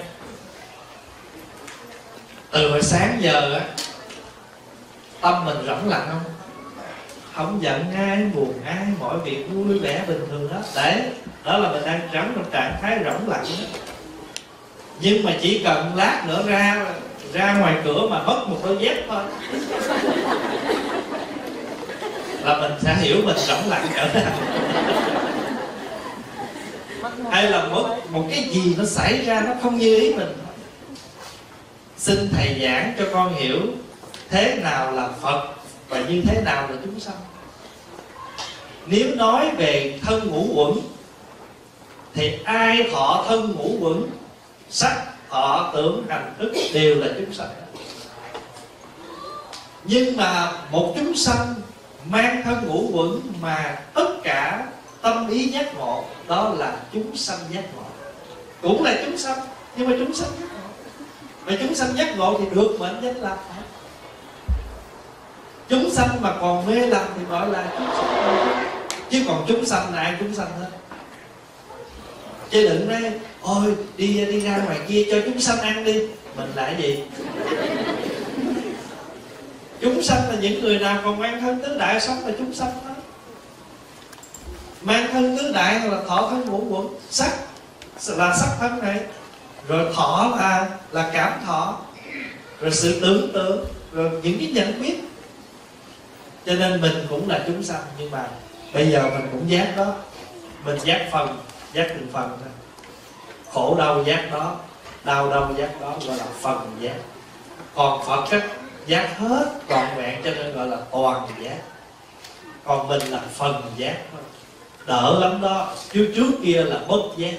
Từ hồi sáng giờ á, tâm mình rỗng lặng không? Không giận ai, buồn ai, mọi việc vui vẻ bình thường đó. Đấy, đó là mình đang trống trong trạng thái rỗng lặng đó. Nhưng mà chỉ cần lát nữa ra ra ngoài cửa mà mất một đôi dép thôi là mình sẽ hiểu mình rỗng lặng cỡ nào. Hay là một, một cái gì nó xảy ra nó không như ý mình. Xin thầy giảng cho con hiểu thế nào là Phật và như thế nào là chúng sanh. Nếu nói về thân ngũ uẩn thì ai thọ thân ngũ uẩn, sắc, thọ, tưởng, hành, thức đều là chúng sanh. Nhưng mà một chúng sanh mang thân ngũ uẩn mà tất cả tâm ý giác ngộ, đó là chúng sanh giác ngộ. Cũng là chúng sanh, nhưng mà chúng sanh giác ngộ. Và chúng sanh giác ngộ thì được mệnh danh là Phật. Chúng sanh mà còn mê lầm thì gọi là chúng sanh. Chứ còn chúng sanh là ai chúng sanh hết. Chứ đừng nói ôi đi đi ra ngoài kia cho chúng sanh ăn đi. Mình là cái gì? Chúng sanh là những người nào còn mang thân tứ đại sống là chúng sanh đó. Mang thân tứ đại là thọ thân ngũ quẩn. Sắc là sắc thân này. Rồi thọ là là cảm thọ. Rồi sự tưởng tượng. Rồi những cái nhận biết. Cho nên mình cũng là chúng sanh. Nhưng mà bây giờ mình cũng giác đó. Mình giác phần, giác từng phần thôi. Khổ đau giác đó, đau đau giác đó, gọi là phần giác. Còn Phật cách giác hết trọn vẹn, cho nên gọi là toàn giác. Còn mình là phần giác thôi. Đỡ lắm đó. Chứ trước kia là bất giác,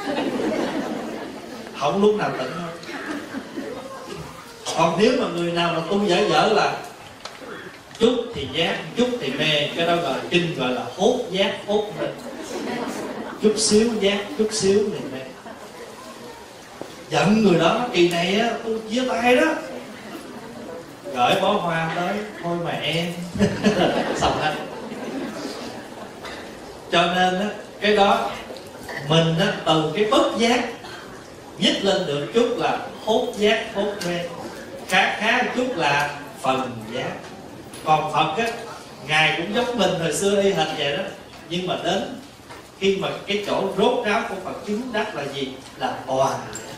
không lúc nào tỉnh thôi. Còn nếu mà người nào mà tu dở dở là chút thì giác, chút thì mê, cái đó gọi là kinh, gọi là hốt giác, hốt mê. Chút xíu giác, chút xíu này mê. Giận người đó, kỳ này á, tôi chia tay đó, gửi bó hoa tới, thôi mà em. Xong hết. Cho nên á, cái đó mình á, từ cái bất giác nhích lên được chút là hốt giác, hốt mê. Khá khá chút là phần giác. Còn Phật á, Ngài cũng giống mình hồi xưa y hệt vậy đó. Nhưng mà đến khi mà cái chỗ rốt ráo của Phật chứng đắc là gì? Là toàn.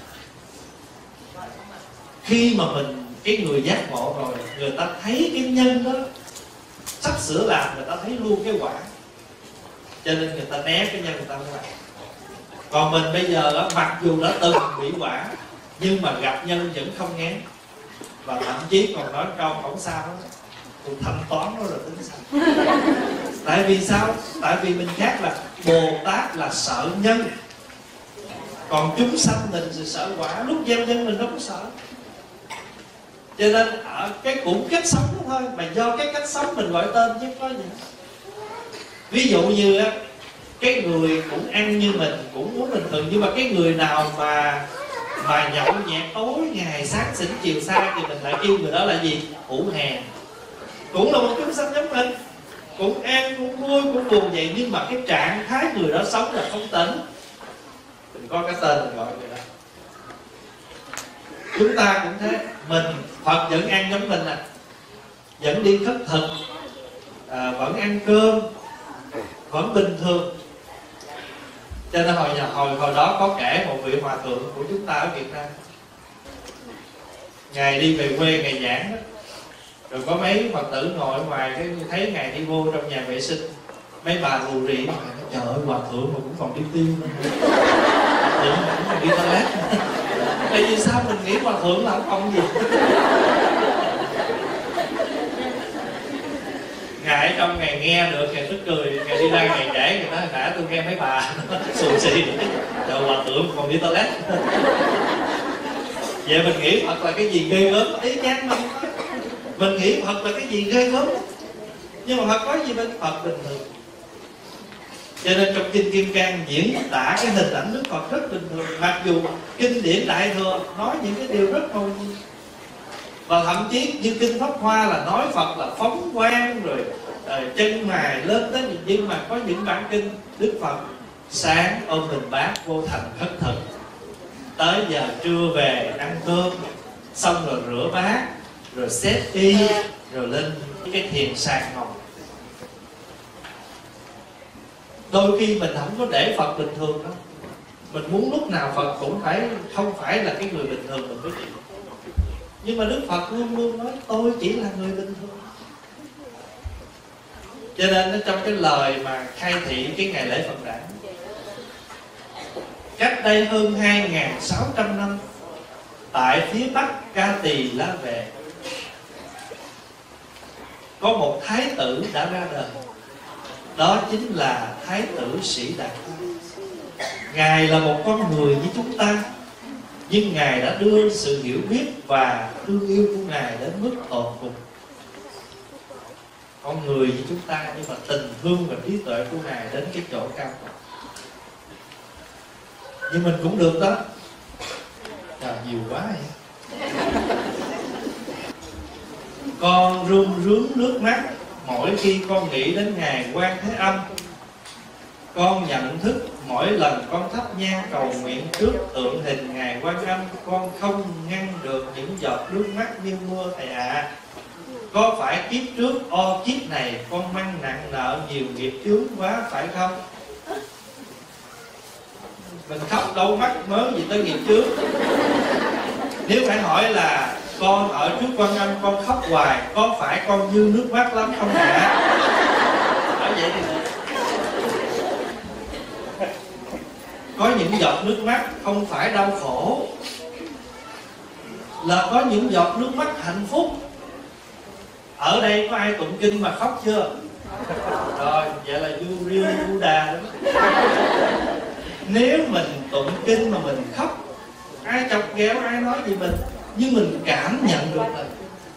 Khi mà mình, cái người giác ngộ rồi, người ta thấy cái nhân đó sắp sửa làm, người ta thấy luôn cái quả. Cho nên người ta né cái nhân người ta không làm. Còn mình bây giờ đó, mặc dù đã từng bị quả, nhưng mà gặp nhân vẫn không ngán. Và thậm chí còn nói câu không sao đó, tôi thanh toán nó rồi tính sao. Tại vì sao? Tại vì mình khác là Bồ Tát là sợ nhân, còn chúng sanh mình thì sợ quả. Lúc gieo nhân mình đâu có sợ. Cho nên ở cái cũng cách sống đó thôi. Mà do cái cách sống mình gọi tên chứ có gì. Ví dụ như á, cái người cũng ăn như mình, cũng uống bình thường, nhưng mà cái người nào mà mà nhậu nhẹt tối ngày, sáng xỉn chiều xa, thì mình lại kêu người đó là gì? Hữu hèn. Cũng là một chúng sanh giống mình, cũng ăn, cũng vui, cũng buồn vậy. Nhưng mà cái trạng thái người đó sống là không tỉnh. Mình có cái tên mình gọi người đó. Chúng ta cũng thế. Mình, Phật vẫn ăn giống mình à, vẫn đi khất thực, à, vẫn ăn cơm, vẫn bình thường. Cho nên hồi, hồi, hồi đó có kể một vị hòa thượng của chúng ta ở Việt Nam. Ngài đi về quê, Ngài giảng đó. Rồi có mấy Phật tử ngồi ở ngoài, cái thấy Ngài đi vô trong nhà vệ sinh, mấy bà rù rì, trời ơi hòa thượng mà cũng còn đi tiêu nữa. Hòa thượng mà cũng còn đi toilet. Tại vì sao mình nghĩ hòa thượng là ông ông gì? Ngài ở trong Ngài nghe được, Ngài tức cười. Ngài đi ra Ngài kể, người ta đã tôi nghe mấy bà xù xì, trời hòa thượng còn đi toilet. Vậy mình nghĩ Phật là cái gì ghê gớm? Ý chán mình Mình nghĩ Phật là cái gì ghê gớm. Nhưng mà Phật có gì bên Phật bình thường. Cho nên trong Kinh Kim Cang diễn tả cái hình ảnh Đức Phật rất bình thường. Mặc dù kinh điển Đại Thừa nói những cái điều rất ngẫu nhiên. Và thậm chí như Kinh Pháp Hoa là nói Phật là phóng quang rồi uh, chân mài lên tới. Nhưng mà có những bản kinh Đức Phật sáng ôm bình bát vô thành khất thực, tới giờ trưa về ăn cơm, xong rồi rửa bát, rồi xếp y, rồi lên cái thiền sàn ngồi. Đôi khi mình không có để Phật bình thường đâu. Mình muốn lúc nào Phật cũng phải, không phải là cái người bình thường mình mới chịu. Nhưng mà Đức Phật luôn luôn nói tôi chỉ là người bình thường. Cho nên trong cái lời mà khai thị cái ngày lễ Phật đản, cách đây hơn hai nghìn sáu trăm năm, tại phía bắc Ca Tỳ La Vệ, có một thái tử đã ra đời. Đó chính là Thái tử Sĩ Đạt. Ngài là một con người như chúng ta, nhưng Ngài đã đưa sự hiểu biết và thương yêu của Ngài đến mức tột cùng. con người như chúng ta, nhưng mà tình thương và trí tuệ của Ngài đến cái chỗ cao nhất. Nhưng mình cũng được đó. Trời, nhiều quá vậy. Con rưng rướn nước mắt mỗi khi con nghĩ đến Ngài Quan Thế Âm. Con nhận thức mỗi lần con thắp nhang cầu nguyện trước tượng hình Ngài Quan Âm, con không ngăn được những giọt nước mắt như mưa thầy ạ. À. Có phải kiếp trước o kiếp này con mang nặng nợ nhiều nghiệp chướng quá phải không? Mình khóc đâu mắc mớ gì tới nghiệp chướng. Nếu phải hỏi là con ở trước Quan Âm con khóc hoài, có phải con dư nước mắt lắm không hả? Nói vậy thì có những giọt nước mắt không phải đau khổ, là có những giọt nước mắt hạnh phúc. Ở đây có ai tụng kinh mà khóc chưa? Rồi, vậy là du riêu du đà đó. Nếu mình tụng kinh mà mình khóc, ai chọc ghẹo, ai nói gì mình, nhưng mình cảm nhận được là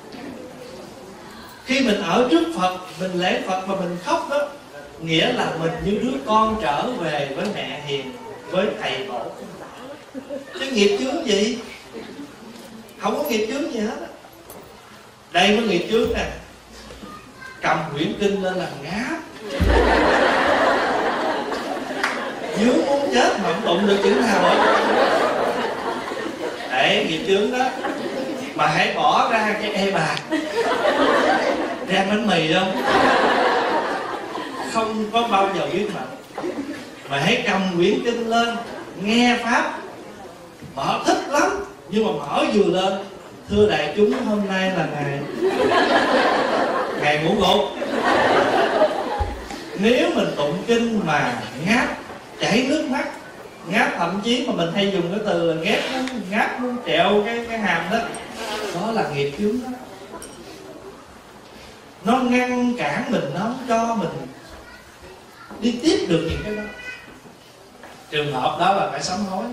khi mình ở trước Phật, mình lễ Phật mà mình khóc đó, nghĩa là mình như đứa con trở về với mẹ hiền, với thầy tổ. Chứ nghiệp chướng gì? Không có nghiệp chướng gì hết. Đây có nghiệp chướng nè, cầm quyển kinh lên là ngáp, dướng muốn chết mà không tụng được chữ nào hết. Đấy, nghiệp chướng đó. Mà hãy bỏ ra cái e bạc rang bánh mì không, không có bao giờ biết mà. Mà hãy cầm quyển kinh lên nghe pháp, mở thích lắm, nhưng mà mở vừa lên, thưa đại chúng, hôm nay là ngày ngày ngủ gục. Nếu mình tụng kinh mà ngáp, chảy nước mắt, ngáp, thậm chí mà mình hay dùng cái từ là ghét nó, ngáp nó trẹo cái cái hàm đó, đó là nghiệp chướng đó. Nó ngăn cản mình, nó không cho mình đi tiếp được những cái đó. Trường hợp đó là phải sám hối.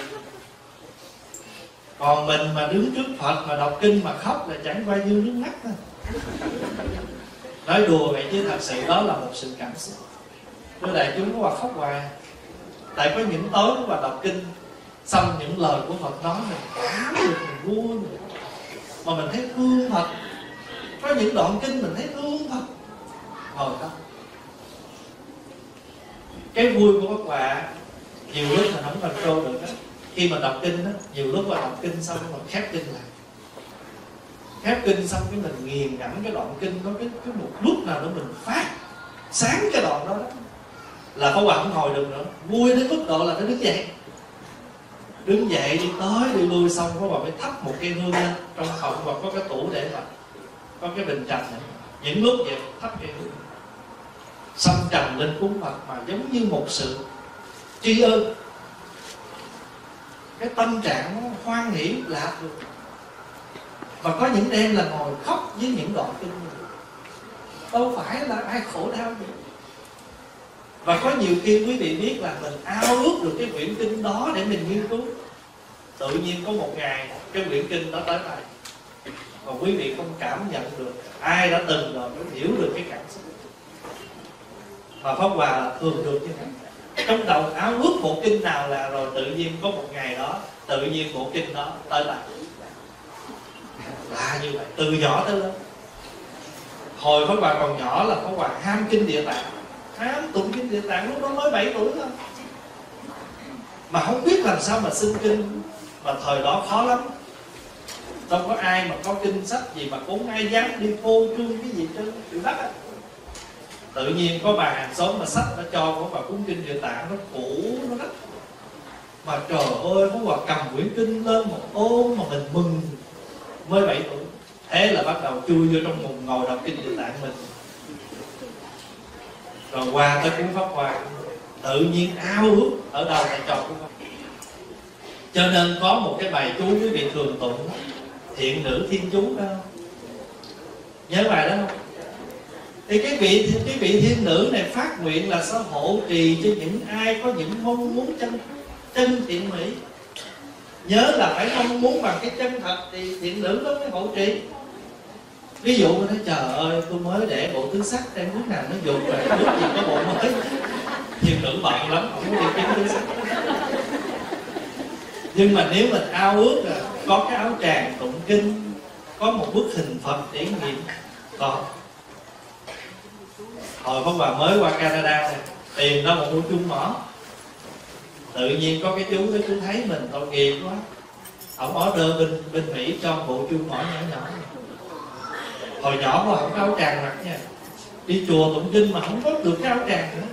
Còn mình mà đứng trước Phật mà đọc kinh mà khóc là chẳng qua dư nước mắt thôi. Nói đùa vậy chứ thật sự đó là một sự cảm xúc. Thưa đại chúng, có Hòa khóc hoài. Tại có những tối của Hòa đọc kinh, xong những lời của Phật nói mình cảm được, mình vui mình. Mà mình thấy thương Phật. Có những đoạn kinh mình thấy thương Phật, ngồi khóc. Cái vui của Pháp Hòa nhiều lúc mình không control được đó. Khi mà đọc kinh đó, nhiều lúc mà đọc kinh xong mình khép kinh lại, khép kinh xong cái mình nghiền ngẫm cái đoạn kinh, có cái, cái một lúc nào đó mình phát sáng cái đoạn đó, đó là Pháp Hòa không ngồi được nữa, vui đến mức độ là nó đứng dậy, đứng dậy đi tới đi lui, xong Pháp Hòa mới thắp một cây hương lên. Trong phòng Pháp Hòa có cái tủ để mà có cái bình trần này, những lúc vậy thắp cây hương, xong trầm lên cúng Phật mà giống như một sự tri ân. Cái tâm trạng nó hoan hỷ lạc được. Và có những đêm là ngồi khóc với những đoạn kinh này. Đâu phải là ai khổ đau gì. Và có nhiều khi quý vị biết là mình ao ước được cái quyển kinh đó để mình nghiên cứu. Tự nhiên có một ngày cái quyển kinh đó tới đây, mà quý vị không cảm nhận được. Ai đã từng rồi mới hiểu được cái cảm xúc. Mà Pháp Hòa là thường được như thế. Trong đầu áo ước bộ kinh nào là rồi tự nhiên có một ngày đó, tự nhiên bộ kinh đó tới lại. Là như vậy, từ nhỏ tới lớn. Hồi Pháp Hòa còn nhỏ là Pháp Hòa ham kinh Địa Tạng, ham tụng kinh Địa Tạng, lúc đó mới bảy tuổi thôi. Mà không biết làm sao mà xin kinh, mà thời đó khó lắm. Đâu có ai mà có kinh sách gì mà cũng ai dám đi phô trương cái gì cho bị bắt á. Tự nhiên có bà hàng xóm mà sách nó cho có bà cuốn kinh Địa Tạng, nó cũ nó rách. Mà trời ơi, có Hòa cầm quyển kinh lên một ôm mà mình mừng, mới bảy tuổi. Thế là bắt đầu chui vô trong mùng ngồi đọc kinh Địa Tạng mình. Rồi qua tới cuốn Pháp Hoa, tự nhiên ao ước ở đâu lại trò của Pháp. Cho nên có một cái bài chú quý vị thường tụng, Thiện Nữ Thiên Chú đó. Nhớ bài đó không? Thì cái vị cái vị thiên nữ này phát nguyện là sẽ hộ trì cho những ai có những mong muốn chân chân thiện mỹ. Nhớ là phải mong muốn bằng cái chân thật thì thiện nữ đó mới hộ trì. Ví dụ mình nói trời ơi tôi mới để bộ tứ sắc đem nước nào nó dùng rồi nước gì có bộ mới. Thiền nữ bận lắm không có đi kiếm tứ sắc. Nhưng mà nếu mình ao ước là có cái áo tràng tụng kinh, có một bức hình Phật để nghiệm, còn hồi Pháp Hòa mới qua Canada này, tìm ra một mua chung mỏ, tự nhiên có cái chú cái chú thấy mình tội nghiệp quá, ông order bên bên Mỹ cho bộ chuông mỏ nhỏ nhỏ. Hồi nhỏ mà không có áo tràng mặc nha, đi chùa tụng kinh mà không có được cái áo tràng nữa.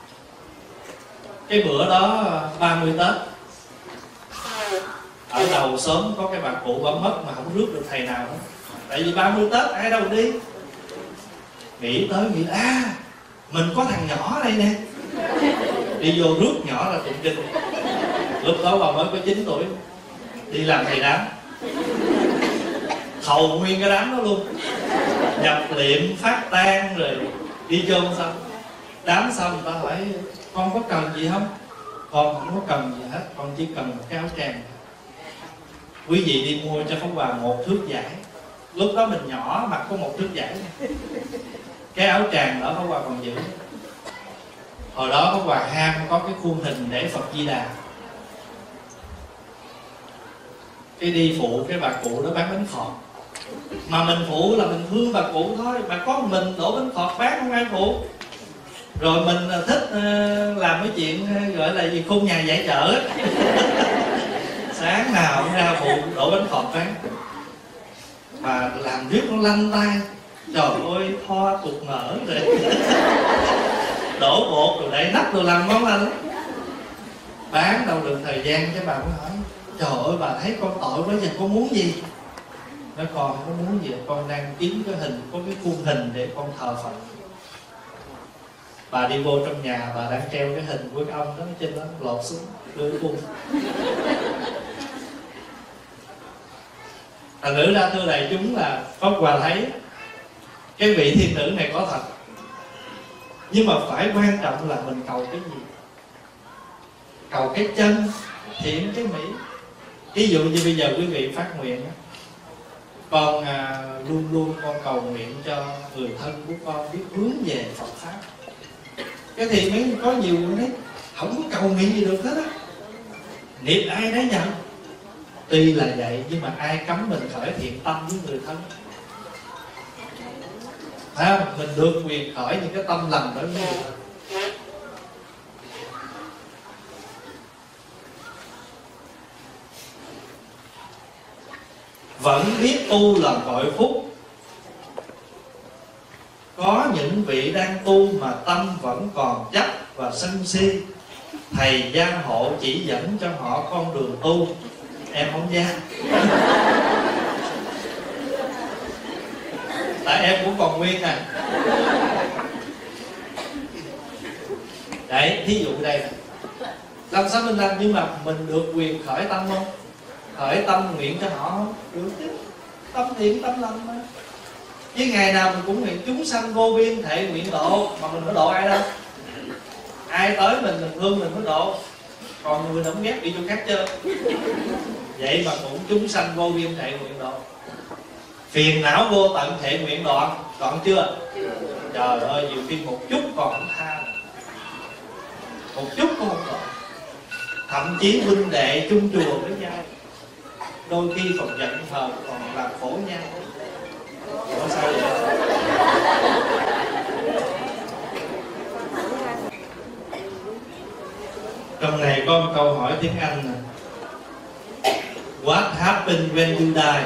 Cái bữa đó ba mươi Tết, ở đầu xóm có cái bà cụ bà mất mà không rước được thầy nào hết. Tại vì ba mươi Tết ai đâu đi, nghĩ tới nghĩ à mình có thằng nhỏ đây nè, đi vô rước nhỏ là tụng kinh. Lúc đó bà mới có chín tuổi, đi làm thầy đám, hầu nguyên cái đám đó luôn, nhập liệm phát tang rồi đi chôn xong. Đám xong người ta hỏi con có cần gì không? Con không có cần gì hết, con chỉ cần một cái áo tràng. Quý vị đi mua cho Pháp Hòa một thước vải. Lúc đó mình nhỏ mặc có một thước vải, cái áo tràng đó Pháp Hòa còn giữ. Hồi đó Pháp Hòa ham có cái khuôn hình để Phật Di Đà, cái đi phụ cái bà cụ đó bán bánh khọt. Mà mình phụ là mình thương bà cụ thôi, mà có mình đổ bánh khọt bán không ai phụ. Rồi mình thích uh, làm cái chuyện uh, gọi là gì khôn nhà giải chợ á. Sáng nào cũng ra phụ đổ bánh khọt bán, mà làm riết nó lanh tay, trời ơi tho tuột mỡ rồi. Đổ bột rồi đậy nắp rồi làm món ăn. Bán đâu được thời gian cái bà mới hỏi trời ơi bà thấy con tội quá giờ con muốn gì? Nói con không có muốn gì, con đang kiếm cái hình, có cái khuôn hình để con thờ Phật. Bà đi vô trong nhà, bà đang treo cái hình của ông đó trên đó, lột xuống đưa cái khuôn. Thành nữ ra thưa đại chúng là Pháp Hòa thấy cái vị thiên nữ này có thật, nhưng mà phải quan trọng là mình cầu cái gì. Cầu cái chân, thiện, cái mỹ. Ví dụ như bây giờ quý vị phát nguyện, con à, luôn luôn con cầu nguyện cho người thân của con biết hướng về Phật Pháp. Cái thì mới có nhiều người nói không có cầu nguyện gì được hết á, niệm ai đấy nhận. Tuy là vậy nhưng mà ai cấm mình khởi thiện tâm với người thân? À, mình được quyền khởi những cái tâm lành đối với người thân. Vẫn biết tu là gọi phúc. Có những vị đang tu mà tâm vẫn còn chấp và sân si, thầy gia hộ chỉ dẫn cho họ con đường tu. Em không gia. Tại em cũng còn nguyên à. Đấy, thí dụ đây làm sao mình làm, nhưng mà mình được quyền khởi tâm không? Khởi tâm nguyện cho họ không? Được chứ. Tâm thiện tâm lành mà. Chứ ngày nào mình cũng nguyện chúng sanh vô biên thệ nguyện độ, mà mình có độ ai đâu. Ai tới mình mình thương mình mới độ, còn người không ghét bị chỗ khác chơi. Vậy mà cũng chúng sanh vô biên thệ nguyện độ. Phiền não vô tận thệ nguyện đoạn, đoạn chưa? Trời ơi, nhiều khi một chút còn không tha, một chút cũng không đoạn. Thậm chí huynh đệ chung chùa với nhau, đôi khi còn giận hờn, còn làm khổ nhau. Ủa sao vậy? Trong này có một câu hỏi tiếng Anh nè. What happened when you die?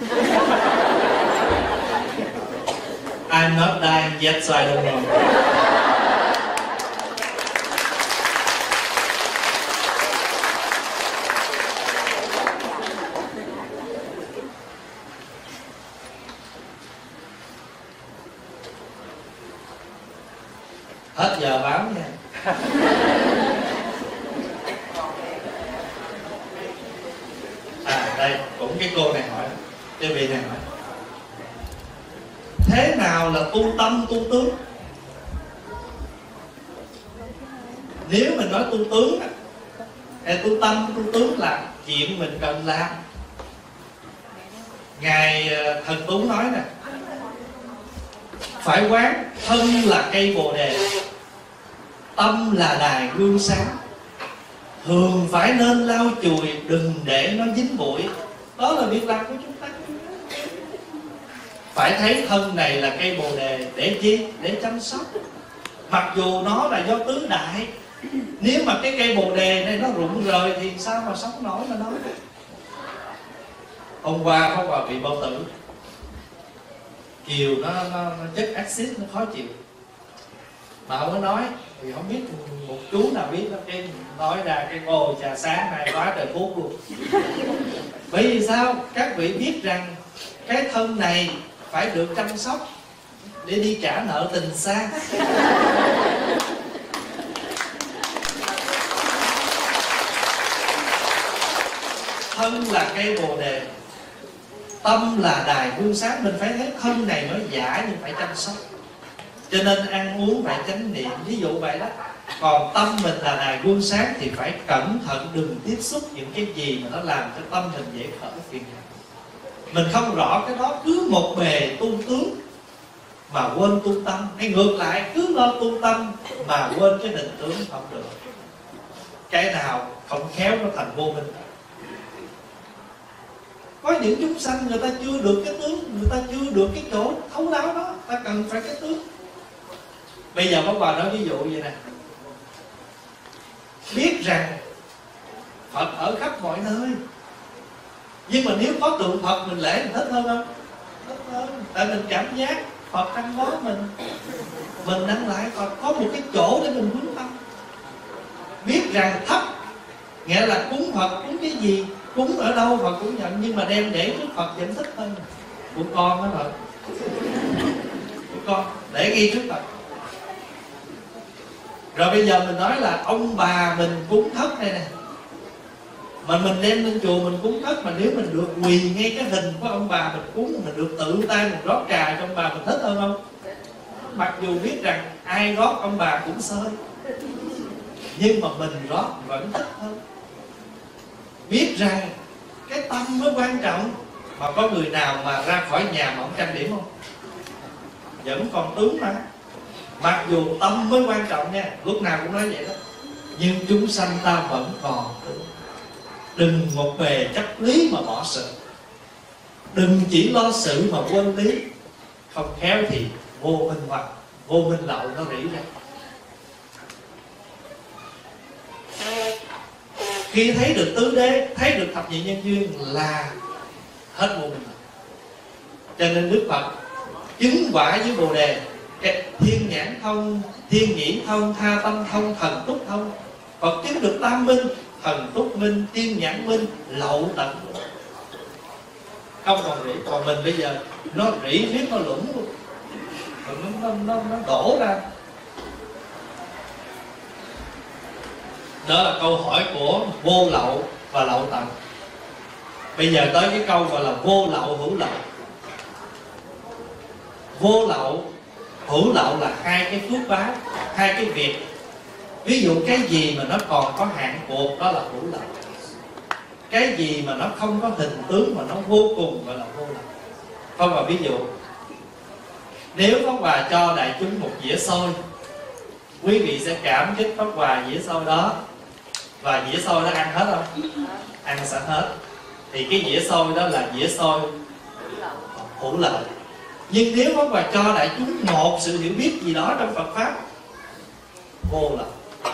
I'm not dying yet, so I don't know. Hết giờ báo nha. À đây, cũng cái cô này hỏi, cái vị này hỏi thế nào là tu tâm tu tướng? Nếu mình nói tu tướng hay tu tâm tu tướng là chuyện mình cần làm. Ngài Thần Tú nói nè, phải quán thân là cây bồ đề, tâm là đài gương sáng. Thường phải nên lau chùi, đừng để nó dính bụi. Đó là việc làm của chúng ta. Phải thấy thân này là cây bồ đề. Để chi? Để chăm sóc. Mặc dù nó là do tứ đại, nếu mà cái cây bồ đề này nó rụng rời thì sao mà sống nổi mà nói. Hôm qua Pháp Hòa bị bao tử, chiều nó, nó, nó chất axit, nó khó chịu. Mà ông có nói thì không biết một chú nào biết đó, cái nói ra cái ngồi trà sáng này quá trời thuốc luôn. Bởi vì sao? Các vị biết rằng cái thân này phải được chăm sóc để đi trả nợ tình xa. Thân là cây bồ đề, tâm là đài gương sáng. Mình phải thấy thân này nó giả nhưng phải chăm sóc. Cho nên ăn uống phải chánh niệm, ví dụ vậy đó. Còn tâm mình là đài gương sáng thì phải cẩn thận, đừng tiếp xúc những cái gì mà nó làm cho tâm mình dễ khởi phiền. Mình không rõ cái đó, cứ một bề tu tướng mà quên tu tâm, hay ngược lại cứ lo tu tâm mà quên cái định tướng, không được. Cái nào không khéo nó thành vô minh. Có những chúng sanh người ta chưa được cái tướng, người ta chưa được cái chỗ thấu đáo đó, ta cần phải cái tướng. Bây giờ có bà nói ví dụ vậy nè, biết rằng Phật ở khắp mọi nơi, nhưng mà nếu có tượng Phật mình lễ mình thích hơn không? Thích hơn. Tại mình cảm giác Phật đang đó mình, mình đang lại Phật có một cái chỗ để mình hướng tâm. Biết rằng thấp nghĩa là cúng Phật, cúng cái gì, cúng ở đâu Phật cũng nhận, nhưng mà đem để trước Phật vẫn thích hơn. Của con đó Phật, của con để ghi trước Phật. Rồi bây giờ mình nói là ông bà mình cúng thất này nè, mà mình đem lên chùa mình cúng thất, mà nếu mình được quỳ ngay cái hình của ông bà mình cúng, mình được tự tay mình rót trà cho ông bà, mình thích hơn không? Mặc dù biết rằng ai rót ông bà cũng sơi, nhưng mà mình rót vẫn thích hơn. Biết rằng cái tâm mới quan trọng. Mà có người nào mà ra khỏi nhà mà không trang điểm không? Vẫn còn tướng mà. Mặc dù tâm mới quan trọng nha, lúc nào cũng nói vậy đó, nhưng chúng sanh ta vẫn còn tướng. Đừng một bề chấp lý mà bỏ sự, đừng chỉ lo sự mà quên lý. Không khéo thì vô minh hoặc vô minh lậu nó rỉ ra. Khi thấy được tứ đế, thấy được thập nhị nhân duyên là hết vô minh. Cho nên Đức Phật chứng quả với Bồ Đề, cái thiên nhãn thông, thiên nhĩ thông, tha tâm thông, thần túc thông. Phật chứng được tam minh, thần túc minh, thiên nhãn minh, lậu tận, không còn rỉ. Còn mình bây giờ nó rỉ riết nó lũng luôn, nó, nó, nó, nó đổ ra. Đó là câu hỏi của vô lậu và lậu tận. Bây giờ tới cái câu gọi là vô lậu hữu lậu. Vô lậu hữu lậu là hai cái phước báo, hai cái việc. Ví dụ cái gì mà nó còn có hạn cuộc đó là hữu lậu. Cái gì mà nó không có hình tướng mà nó vô cùng gọi là vô lậu. Không, mà ví dụ nếu Pháp Hòa cho đại chúng một dĩa xôi, quý vị sẽ cảm kích Pháp Hòa dĩa xôi đó, và dĩa xôi đó ăn hết không? Ăn sẽ hết. Thì cái dĩa xôi đó là dĩa xôi hữu lậu. Nhưng nếu Pháp Hòa cho đại chúng một sự hiểu biết gì đó trong Phật Pháp, vô lậu.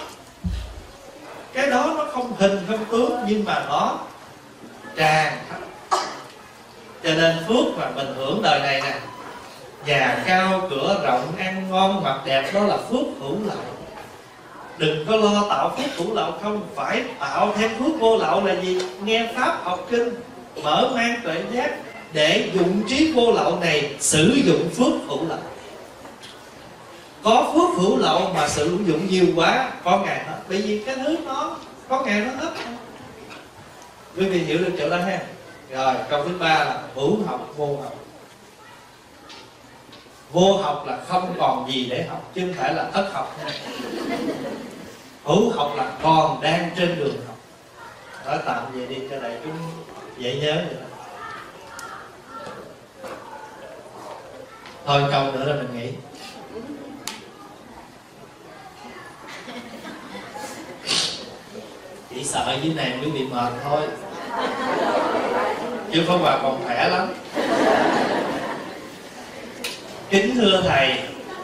Cái đó nó không hình không tướng, nhưng mà nó tràn khắp. Cho nên phước mà mình hưởng đời này nè, nhà cao cửa rộng, ăn ngon mặc đẹp, đó là phước hữu lậu. Đừng có lo tạo phước hữu lậu, không phải tạo thêm phước vô lậu là gì? Nghe pháp học kinh, mở mang tuệ giác, để dụng trí vô lậu này sử dụng phước hữu lậu. Có phước hữu lậu mà sử dụng nhiều quá, có ngày hết. Bởi vì cái thứ nó có ngày nó hết. Quý vị hiểu được chỗ đó ha? Rồi câu thứ ba là hữu học vô học. Vô học là không còn gì để học, chứ không phải là thất học nha. Hữu học là còn đang trên đường học. Đó, tạm vậy đi cho đại chúng dễ nhớ vậy đó. Thôi câu nữa là mình nghỉ. Chỉ sợ dưới này mới bị mệt thôi, chứ Pháp Hòa còn khỏe lắm. Kính thưa thầy,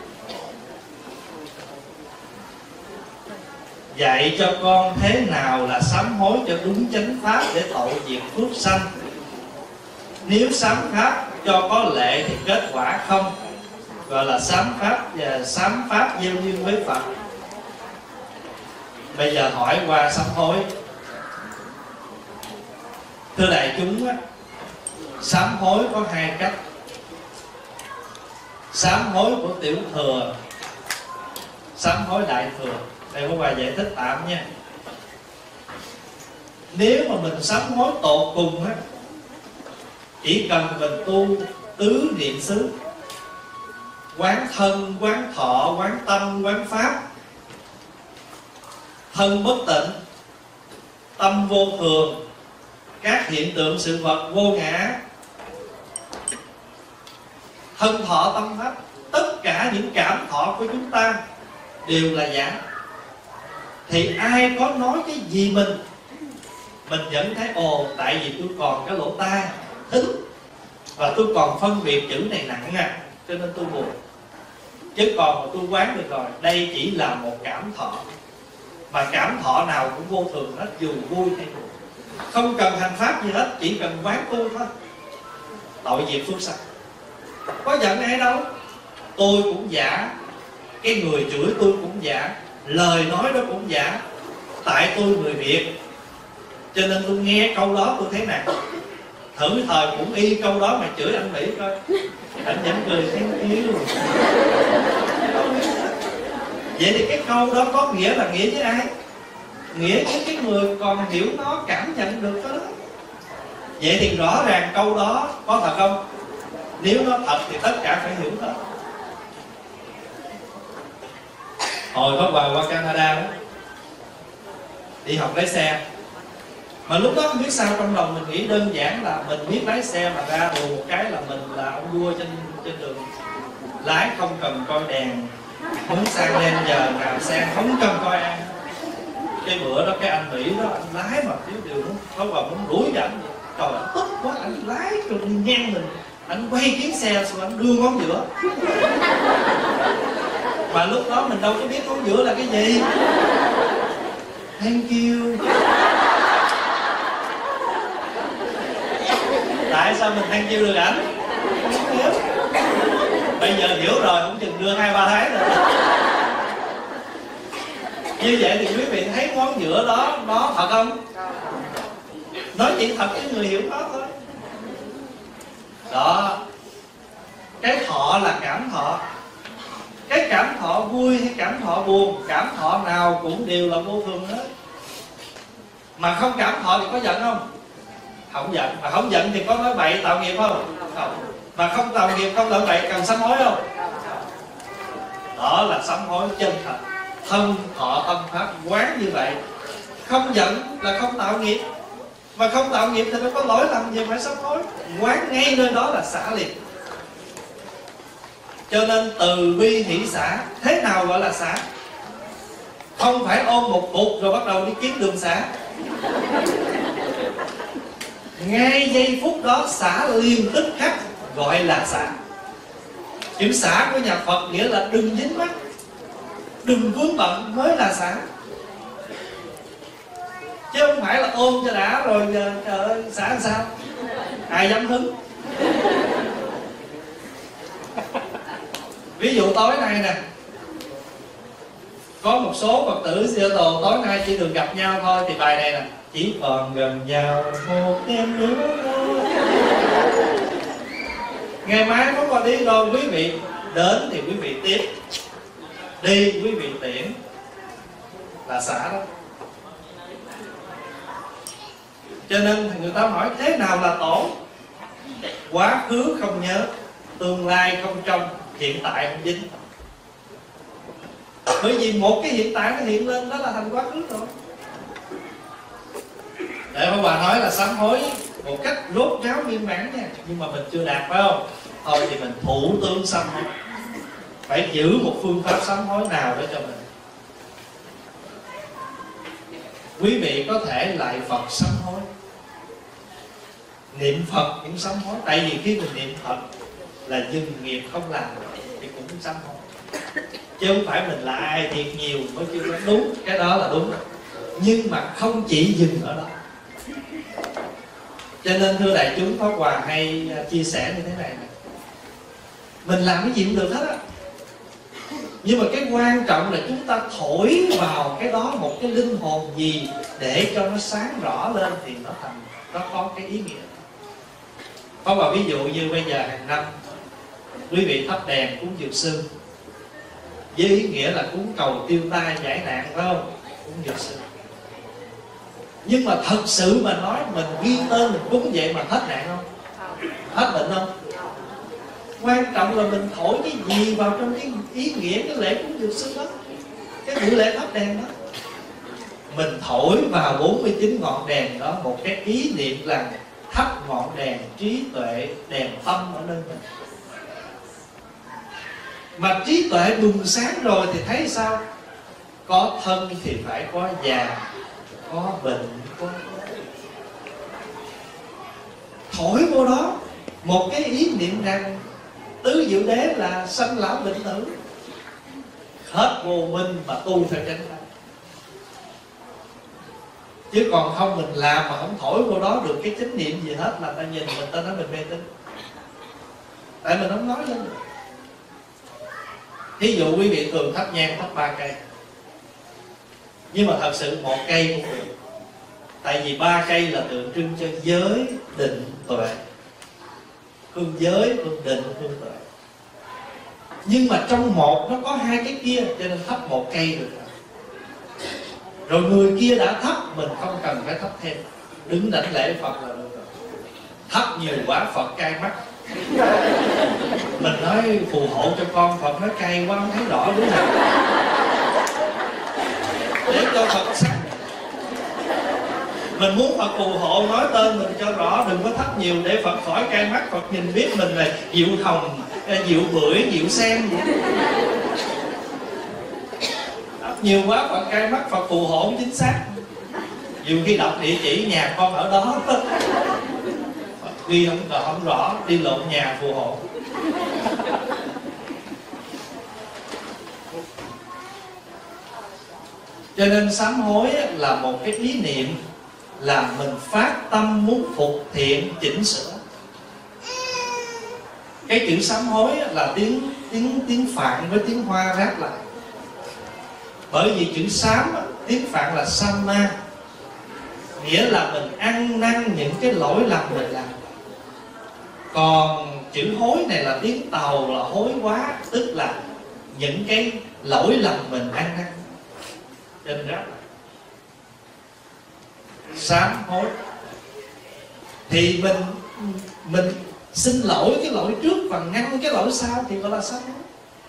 dạy cho con thế nào là sám hối cho đúng chánh pháp để tậu diệt phước sanh. Nếu sám pháp cho có lệ thì kết quả không, gọi là sám pháp và sám pháp gieo duyên với Phật. Bây giờ hỏi qua sám hối. Thưa đại chúng á, sám hối có hai cách. Sám hối của tiểu thừa, sám hối đại thừa. Đây Pháp Hòa giải thích tạm nha. Nếu mà mình sám hối tột cùng á, chỉ cần mình tu tứ niệm xứ, quán thân, quán thọ, quán tâm, quán pháp. Thân bất tịnh, tâm vô thường, các hiện tượng sự vật vô ngã, thân thọ tâm pháp, tất cả những cảm thọ của chúng ta đều là giả. Thì ai có nói cái gì mình, mình vẫn thấy ồ, tại vì tôi còn cái lỗ tai thính và tôi còn phân biệt chữ này nặng à, cho nên tôi buồn. Chứ còn mà tôi quán được rồi, đây chỉ là một cảm thọ, mà cảm thọ nào cũng vô thường hết, dù vui hay buồn. Không cần hành pháp gì hết, chỉ cần quán tu thôi. Tội diệt phước sanh. Có giận ai đâu, tôi cũng giả, cái người chửi tôi cũng giả, lời nói đó cũng giả. Tại tôi người Việt, cho nên tôi nghe câu đó tôi thấy nặng. Thử thời cũng y câu đó mà chửi anh Mỹ coi, anh vẫn cười thank you. Vậy thì cái câu đó có nghĩa là nghĩa với ai? Nghĩa với cái người còn hiểu nó, cảm nhận được đó. Vậy thì rõ ràng câu đó có thật không? Nếu nó thật thì tất cả phải hiểu hết. Hồi Pháp Hòa qua Canada đó, đi học lái xe, mà lúc đó không biết sao trong lòng mình nghĩ đơn giản là mình biết lái xe mà ra đùa một cái là mình là ông vua trên trên đường. Lái không cần coi đèn, muốn sang lên giờ nào sang, không cần coi ai. Cái bữa đó cái anh Mỹ đó, anh lái mà thiếu điều nó Pháp Hòa muốn đuổi ảnh. Trời ơi, tức quá, anh lái rồi đi ngang mình, anh quay chuyến xe xong anh đưa ngón giữa. Mà lúc đó mình đâu có biết ngón giữa là cái gì. Thank you. Tại sao mình thank you được ảnh? Không hiểu. Bây giờ hiểu rồi, không chừng đưa hai ba tháng rồi. Như vậy thì quý vị thấy ngón giữa đó nó thật không? Nói chuyện thật với người hiểu nó thôi. Đó. Cái thọ là cảm thọ. Cái cảm thọ vui hay cảm thọ buồn, cảm thọ nào cũng đều là vô thường hết. Mà không cảm thọ thì có giận không? Không giận. Mà không giận thì có nói bậy tạo nghiệp không? Không. Mà không tạo nghiệp, không tạo bậy cần sám hối không? Đó là sám hối chân thật. Thân thọ tâm pháp quán như vậy. Không giận là không tạo nghiệp, mà không tạo nghiệp thì đâu có lỗi lầm gì phải sám hối. Quán ngay nơi đó là xả liền. Cho nên từ bi hỷ xả. Thế nào gọi là xả? Không phải ôm một cục rồi bắt đầu đi kiếm đường xả. Ngay giây phút đó xả liền tức khắc, gọi là xả. Chữ xả của nhà Phật nghĩa là đừng dính mắc, đừng vướng bận mới là xả. Chứ không phải là ôm cho đã rồi trời ơi xả làm sao? Ai dám hứng. Ví dụ tối nay nè, có một số Phật tử Seattle tối nay chỉ được gặp nhau thôi, thì bài này nè: chỉ còn gần nhau một đêm nữa. Ngày mai không còn đi rồi, quý vị đến thì quý vị tiếp, đi quý vị tiễn, là xả đó. Cho nên người ta hỏi thế nào là tổ? Quá khứ không nhớ, tương lai không trông, hiện tại không dính. Bởi vì một cái hiện tại nó hiện lên đó là thành quá khứ rồi. Để Pháp Hòa nói là sám hối một cách rốt ráo viên mãn nha, nhưng mà mình chưa đạt, phải không? thôi thì mình thủ tướng sám hối, phải giữ một phương pháp sám hối nào để cho mình. Quý vị có thể lại Phật sám hối, niệm Phật cũng sám hối. Tại vì khi mình niệm Phật là dừng nghiệp không làm thì cũng sám hối, chứ không phải mình là ai thiệt nhiều mới kêu nó đúng. Cái đó là đúng, nhưng mà không chỉ dừng ở đó. Cho nên thưa đại chúng, Pháp Hòa hay chia sẻ như thế này này, mình làm cái gì cũng được hết á, nhưng mà cái quan trọng là chúng ta thổi vào cái đó một cái linh hồn gì để cho nó sáng rõ lên thì nó thành, nó có cái ý nghĩa. Pháp Hòa ví dụ như bây giờ hàng năm quý vị thắp đèn cúng Dược Sư với ý nghĩa là cúng cầu tiêu tai giải nạn, phải không? Cúng Dược Sư. Nhưng mà thật sự mà nói, mình ghi tên mình cúng vậy mà hết nạn không? Hết bệnh không? Quan trọng là mình thổi cái gì vào trong cái ý nghĩa cái lễ cúng Dược Sư đó, cái buổi lễ thắp đèn đó. Mình thổi vào bốn mươi chín ngọn đèn đó một cái ý niệm là thắp ngọn đèn trí tuệ, đèn tâm ở nơi mình. Mà trí tuệ bừng sáng rồi thì thấy sao? Có thân thì phải có già, có bệnh, có... thổi vô đó một cái ý niệm rằng tứ diệu đế là sanh lão bệnh tử, hết vô minh mà tu theo chánh pháp. Chứ còn không mình làm mà không thổi vô đó được cái chánh niệm gì hết là ta nhìn mình, ta nói mình mê tín. Tại mình không nói lên được. Thí dụ quý vị thường thắp nhang thắp ba cây, nhưng mà thật sự một cây cũng được. Tại vì ba cây là tượng trưng cho giới, định, tuệ. Hương giới, hương định, hương tuệ. Nhưng mà trong một nó có hai cái kia, cho nên thắp một cây được. Rồi người kia đã thắp, mình không cần phải thắp thêm, đứng đảnh lễ Phật là được rồi. Thắp nhiều quá Phật cay mắt. Mình nói phù hộ cho con, Phật nói cay quá không thấy rõ đúng không? Để cho Phật sáng. Mình muốn Phật phù hộ, nói tên mình cho rõ, đừng có thắp nhiều để Phật khỏi cay mắt. Phật nhìn biết mình là diệu hồng, diệu bưởi, diệu sen vậy. Thắp nhiều quá Phật cay mắt, Phật phù hộ không chính xác. Nhiều khi đọc địa chỉ nhà con ở đó, Phật ghi không, không rõ, đi lộn nhà phù hộ. Cho nên sám hối là một cái ý niệm là mình phát tâm muốn phục thiện chỉnh sửa. Cái chữ sám hối là tiếng tiếng tiếng Phạn với tiếng Hoa ráp lại. Bởi vì chữ sám tiếng Phạn là samma, nghĩa là mình ăn năn những cái lỗi lầm mình làm. Còn chữ hối này là tiếng Tàu là hối quá, tức là những cái lỗi lầm mình ăn năn. Trên ráp sám hối thì mình mình xin lỗi cái lỗi trước và ngăn cái lỗi sau thì gọi là sám hối.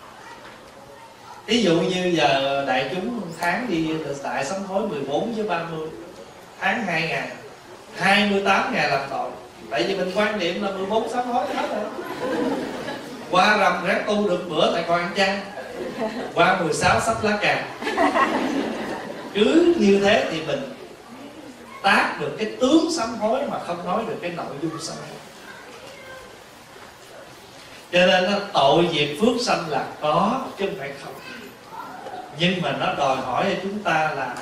Ví dụ như giờ đại chúng tháng đi tại sám hối mười bốn với ba mươi, tháng hai ngày, hai mươi tám ngày làm tội. Tại vì mình quan niệm là mười bốn sám hối hết rồi. Qua rằm ráng tu được bữa tại còn ăn chay, qua mười sáu sắp lá cà. Cứ như thế thì mình tác được cái tướng sám hối mà không nói được cái nội dung sám hối. Cho nên nó tội diệt phước sanh là có chứ không phải không. Nhưng mà nó đòi hỏi cho chúng ta là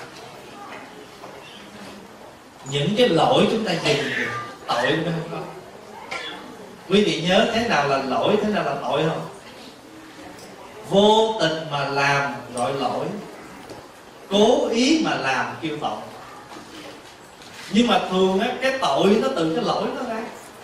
những cái lỗi chúng ta dừng được, tội nó không có. Quý vị nhớ thế nào là lỗi, thế nào là tội không? Vô tình mà làm gọi lỗi, cố ý mà làm kêu tội. Nhưng mà thường á, cái tội nó từ cái lỗi nó ra.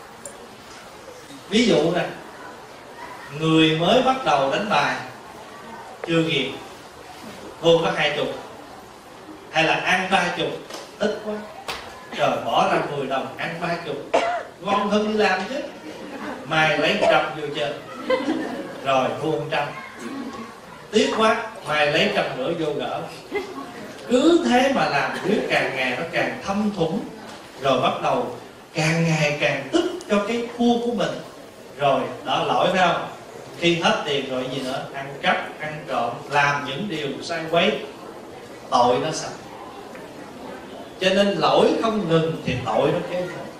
Ví dụ nè, người mới bắt đầu đánh bài, chưa nghiền, thua có hai chục, hay là ăn ba chục, ít quá, rồi bỏ ra mười đồng ăn ba chục, ngon hơn đi làm chứ. Mai lấy một trăm vô chơi, rồi thua một trăm, tiếc quá, mai lấy trăm nữa vô gỡ. Cứ thế mà làm riết càng ngày nó càng thâm thủng, rồi bắt đầu càng ngày càng tức cho cái thua của mình, rồi đó, lỗi phải không? Khi hết tiền rồi gì nữa? Ăn cắp, ăn trộm, làm những điều sai quấy, tội nó sạch. Cho nên lỗi không ngừng thì tội nó kéo theo.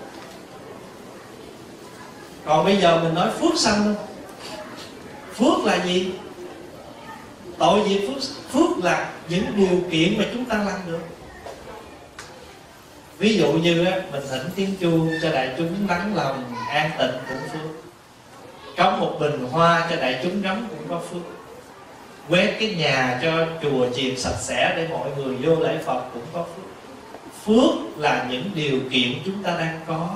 Còn bây giờ mình nói phước sanh không? Phước là gì? Tội gì phước? Phước là những điều kiện mà chúng ta làm được. Ví dụ như á, mình thỉnh tiếng chuông cho đại chúng lắng lòng an tịnh cũng phước. Cắm một bình hoa cho đại chúng ngắm cũng có phước. Quét cái nhà cho chùa chiền sạch sẽ để mọi người vô lễ Phật cũng có phước. Phước là những điều kiện chúng ta đang có.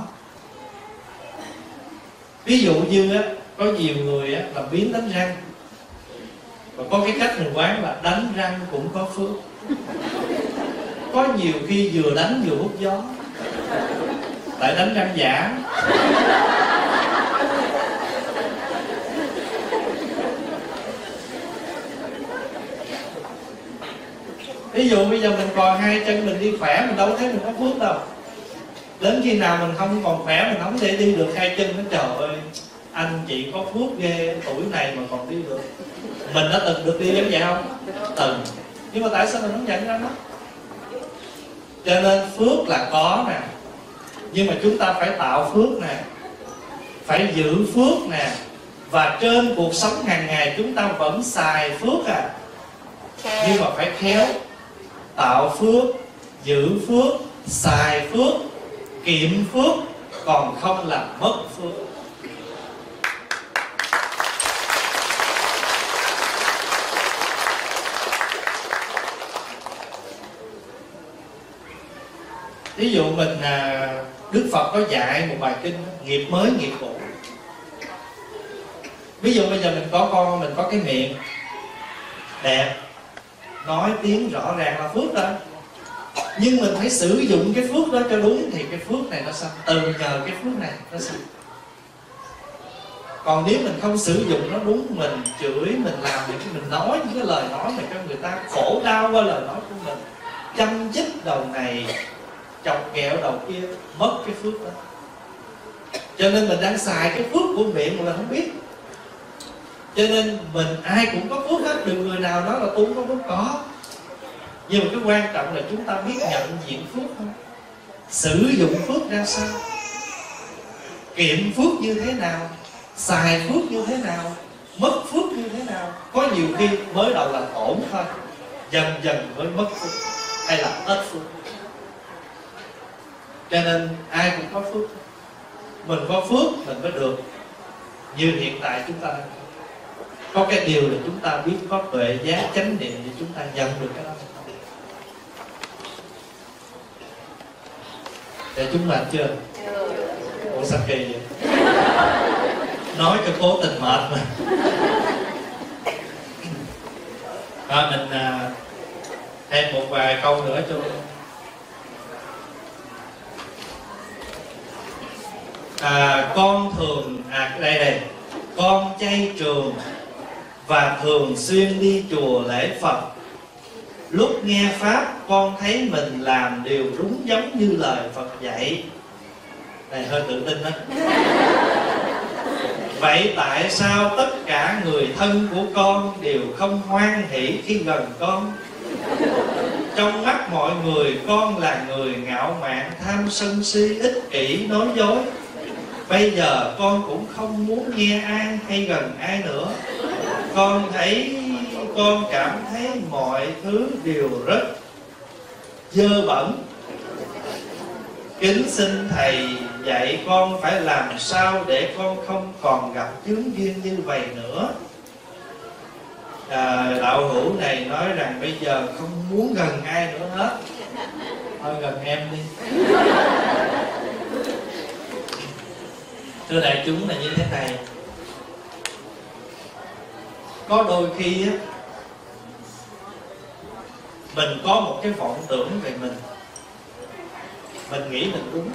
Ví dụ như á, có nhiều người á, là biến đánh răng, và có cái cách mình quán là đánh răng cũng có phước. Có nhiều khi vừa đánh vừa hút gió, tại đánh răng giả. Ví dụ bây giờ mình còn hai chân mình đi khỏe, mình đâu thấy mình có phước đâu. Đến khi nào mình không còn khỏe, mình không thể đi được hai chân, nó trời ơi, anh chị có phước ghê, tuổi này mà còn đi được. Mình đã từng được đi giống vậy không? Từng. Nhưng mà tại sao mình không nhận ra nó? Cho nên phước là có nè, nhưng mà chúng ta phải tạo phước nè, phải giữ phước nè, và trên cuộc sống hàng ngày chúng ta vẫn xài phước à. Nhưng mà phải khéo. Tạo phước, giữ phước, xài phước, kiệm phước, còn không làm mất phước. Ví dụ mình, Đức Phật có dạy một bài kinh nghiệp mới nghiệp cũ. Ví dụ bây giờ mình có con, mình có cái miệng đẹp, nói tiếng rõ ràng là phước đó. Nhưng mình phải sử dụng cái phước đó cho đúng thì cái phước này nó sanh. Từ nhờ cái phước này nó sanh. Còn nếu mình không sử dụng nó đúng, mình chửi, mình làm những cái, mình nói những cái lời nói mà cho người ta khổ đau qua lời nói của mình, chăm chích đầu này chọc kẹo đầu kia, mất cái phước đó. Cho nên mình đang xài cái phước của miệng mà mình không biết. Cho nên mình ai cũng có phước hết, đừng người nào nói là tôi không có phước, có. Nhưng mà cái quan trọng là chúng ta biết nhận diện phước không, sử dụng phước ra sao, kiệm phước như thế nào, xài phước như thế nào, mất phước như thế nào. Có nhiều khi mới đầu là tổn thôi, dần dần mới mất phước hay là hết phước. Cho nên ai cũng có phước. Mình có phước mình mới được như hiện tại chúng ta đang có. Có cái điều là chúng ta biết có tuệ giác chánh niệm thì chúng ta nhận được cái đó. Để chúng làm chưa? Ủa sao kỳ vậy? Nói cho cố tình mệt mà. À, mình à, thêm một vài câu nữa cho. À, con thường à đây đây con chay trường và thường xuyên đi chùa lễ Phật. Lúc nghe pháp con thấy mình làm điều đúng giống như lời Phật dạy. Này hơi tự tin đó. Vậy tại sao tất cả người thân của con đều không hoan hỷ khi gần con? Trong mắt mọi người con là người ngạo mạn, tham sân si, ích kỷ, nói dối. Bây giờ con cũng không muốn nghe ai hay gần ai nữa. Con thấy con cảm thấy mọi thứ đều rất dơ bẩn. Kính xin thầy dạy con phải làm sao để con không còn gặp chướng duyên như vậy nữa. À, đạo hữu này nói rằng bây giờ không muốn gần ai nữa hết, thôi gần em đi. Thưa đại chúng là như thế này. Có đôi khi á, mình có một cái vọng tưởng về mình, mình nghĩ mình đúng.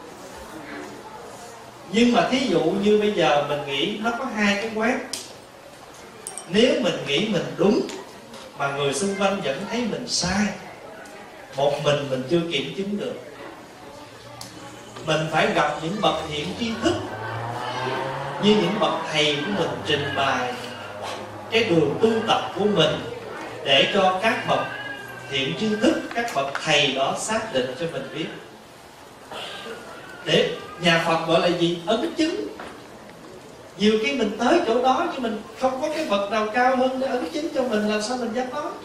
Nhưng mà thí dụ như bây giờ mình nghĩ nó có hai cái quán. Nếu mình nghĩ mình đúng mà người xung quanh vẫn thấy mình sai, một mình mình chưa kiểm chứng được. Mình phải gặp những bậc hiển tri thức như những bậc thầy của mình trình bày cái đường tu tập của mình để cho các bậc thiện tri thức, các bậc thầy đó xác định cho mình biết. Để nhà Phật gọi là gì? Ấn chứng. Nhiều khi mình tới chỗ đó nhưng mình không có cái bậc nào cao hơn để ấn chứng cho mình, làm sao mình dám nói.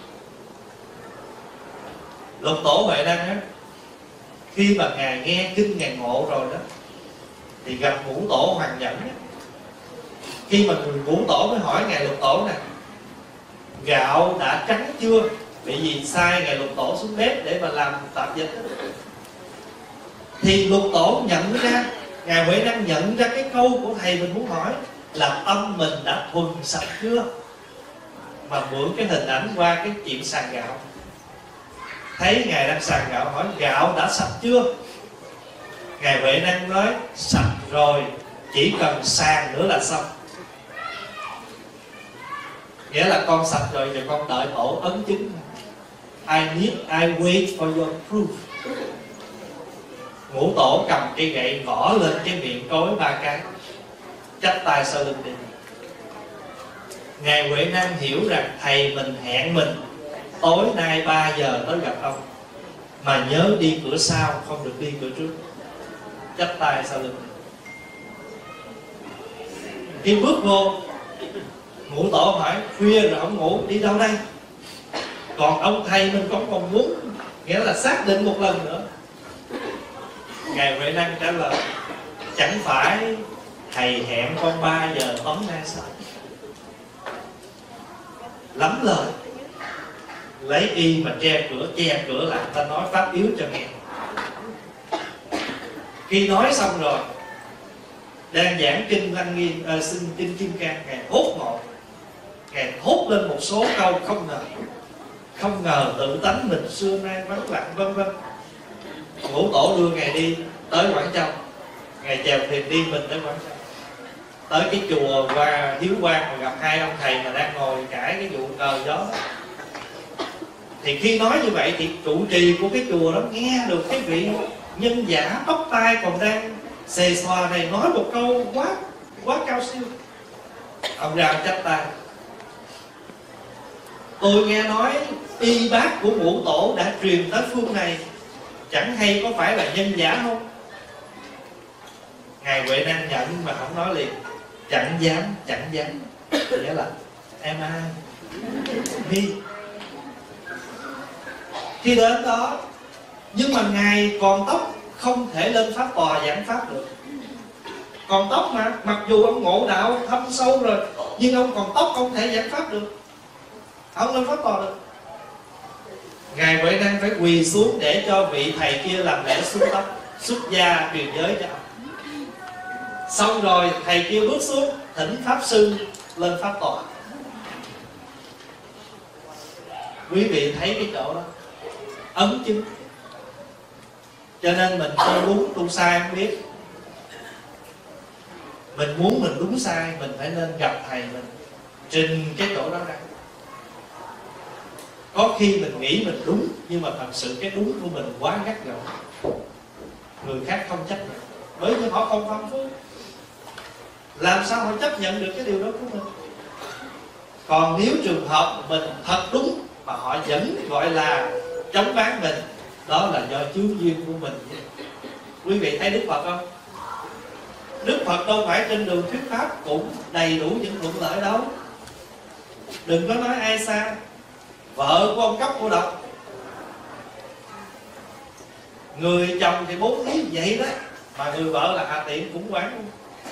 Lục Tổ Huệ Năng á, khi mà ngài nghe kinh ngài ngộ rồi đó, thì gặp Ngũ Tổ Hoàng Nhẫn á. Khi mà người Ngũ Tổ mới hỏi ngài Lục Tổ nè, gạo đã trắng chưa? Bị gì sai ngài Lục Tổ xuống bếp để mà làm tạp dịch đó. Thì Lục Tổ nhận ra, ngài Huệ Năng nhận ra cái câu của thầy mình muốn hỏi là tâm mình đã thuần sạch chưa, mà mượn cái hình ảnh qua cái chuyện sàn gạo. Thấy ngài đang sàn gạo hỏi gạo đã sạch chưa, ngài Huệ Năng nói sạch rồi, chỉ cần sàn nữa là xong. Nghĩa là con sạch rồi, giờ con đợi Tổ ấn chứng. I need, I wait for your proof. Ngũ Tổ cầm cây gậy gõ lên cái miệng cối ba cái, chắp tay sau lưng đi. Ngài Huệ Năng hiểu rằng thầy mình hẹn mình tối nay ba giờ tới gặp ông, mà nhớ đi cửa sau, không được đi cửa trước. Chắp tay sau lưng. Khi bước vô, Ngũ Tổ hỏi khuya rồi ông ngủ đi đâu đây? Còn ông thầy mình cũng còn muốn, nghĩa là xác định một lần nữa. Ngài Huệ Năng trả lời chẳng phải thầy hẹn con ba giờ tối nay sao? Lắm lời, lấy y mà che cửa, che cửa lại, ta nói pháp yếu cho nghe. Khi nói xong rồi, đang giảng kinh Lăng Nghiêm, à, xin kinh Kim Cang, ngài hốt ngộ, ngài hốt lên một số câu không ngờ, không ngờ tự tánh mình xưa nay vắng lặng, vân vân. Ngũ Tổ đưa ngài đi tới Quảng Châu, ngài chèo thuyền đi mình tới Quảng Châu, tới cái chùa và Hiếu Quang mà gặp hai ông thầy mà đang ngồi cãi cái vụ cờ gió. Thì khi nói như vậy thì trụ trì của cái chùa đó nghe được cái vị nhân giả tóc tai còn đang xề xòa này nói một câu quá quá cao siêu. Ông ra chắp tay, tôi nghe nói y bác của Ngũ Tổ đã truyền tới phương này, chẳng hay có phải là nhân giả không? Ngài Huệ Năng nhận mà không nói liền, chẳng dám, chẳng dám. Nghĩa là em ai? Đi. Khi đến đó, nhưng mà ngài còn tóc, không thể lên pháp tòa giảng pháp được. Còn tóc mà, mặc dù ông ngộ đạo thâm sâu rồi, nhưng ông còn tóc, không thể giảng pháp được, ông lên pháp tòa được. Ngài Huệ Năng phải quỳ xuống để cho vị thầy kia làm lễ xuống tóc, xuất gia truyền giới cho ông. Xong rồi thầy kia bước xuống thỉnh pháp sư lên pháp tòa. Quý vị thấy cái chỗ đó ấn chứng. Cho nên mình tu đúng tu sai không biết. Mình muốn mình đúng sai, mình phải nên gặp thầy mình trình cái chỗ đó ra. Có khi mình nghĩ mình đúng, nhưng mà thật sự cái đúng của mình quá gắt gỏng, người khác không chấp nhận, bởi vì họ không phong phú. Làm sao họ chấp nhận được cái điều đó của mình? Còn nếu trường hợp mình thật đúng mà họ vẫn gọi là chống bán mình, đó là do chướng duyên của mình. Quý vị thấy Đức Phật không? Đức Phật đâu phải trên đường thuyết pháp cũng đầy đủ những thuận lợi đâu. Đừng có nói ai xa. Vợ của ông cấp cô độc, người chồng thì bốn lý vậy đó, mà người vợ là Hà Tiện cũng quán luôn.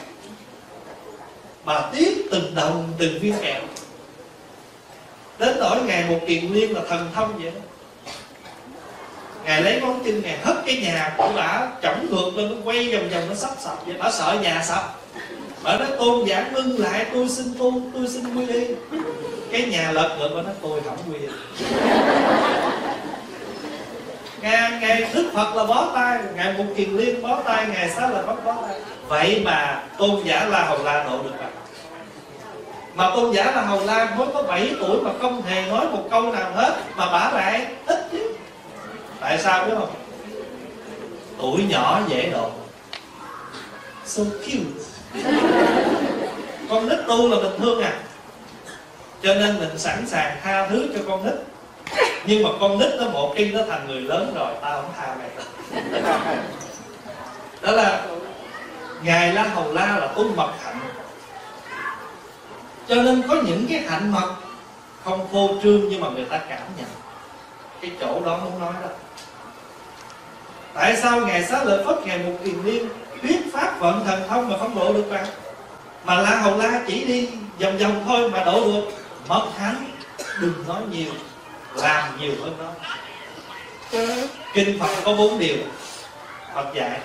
Mà tiếc từng đồng từng viên kẹo. Đến nỗi Ngài Một Kiền Liên là thần thông vậy đó. Ngài lấy ngón chân Ngài hất cái nhà của bả chổng ngược lên, nó quay vòng vòng, nó sắp sập vậy. Bả sợ nhà sập, bả nói tôn giả ngưng lại, tôi xin tu, tôi xin quy y. Cái nhà lật ngược, bả nói tôi không quy y. Ngài, Ngài Đức Phật là bó tay, Ngài Một Kiền Liên bó tay, Ngài Xá Lợi Phất bó tay. Vậy mà tôn giả La Hầu La độ được à? Mà tôn giả La Hầu La mới có bảy tuổi mà không hề nói một câu nào hết, mà bả lại thích chứ. Tại sao biết không? Tuổi nhỏ dễ độ. So cute. Con nít tu là bình thường à, cho nên mình sẵn sàng tha thứ cho con nít. Nhưng mà con nít nó một khi nó thành người lớn rồi, tao không tha mày. Đó là Ngài La Hầu La là tu mật hạnh. Cho nên có những cái hạnh mật không phô trương nhưng mà người ta cảm nhận. Cái chỗ đó muốn nói đó. Tại sao Ngài Xá Lợi Phất, Ngài Mục Kiền Liên thuyết pháp vận thần thông mà không độ được bạn? Mà La Hầu La chỉ đi vòng vòng thôi mà độ được. Mật hạnh đừng nói nhiều, làm nhiều hơn nói. Kinh Phật có bốn điều Phật dạy.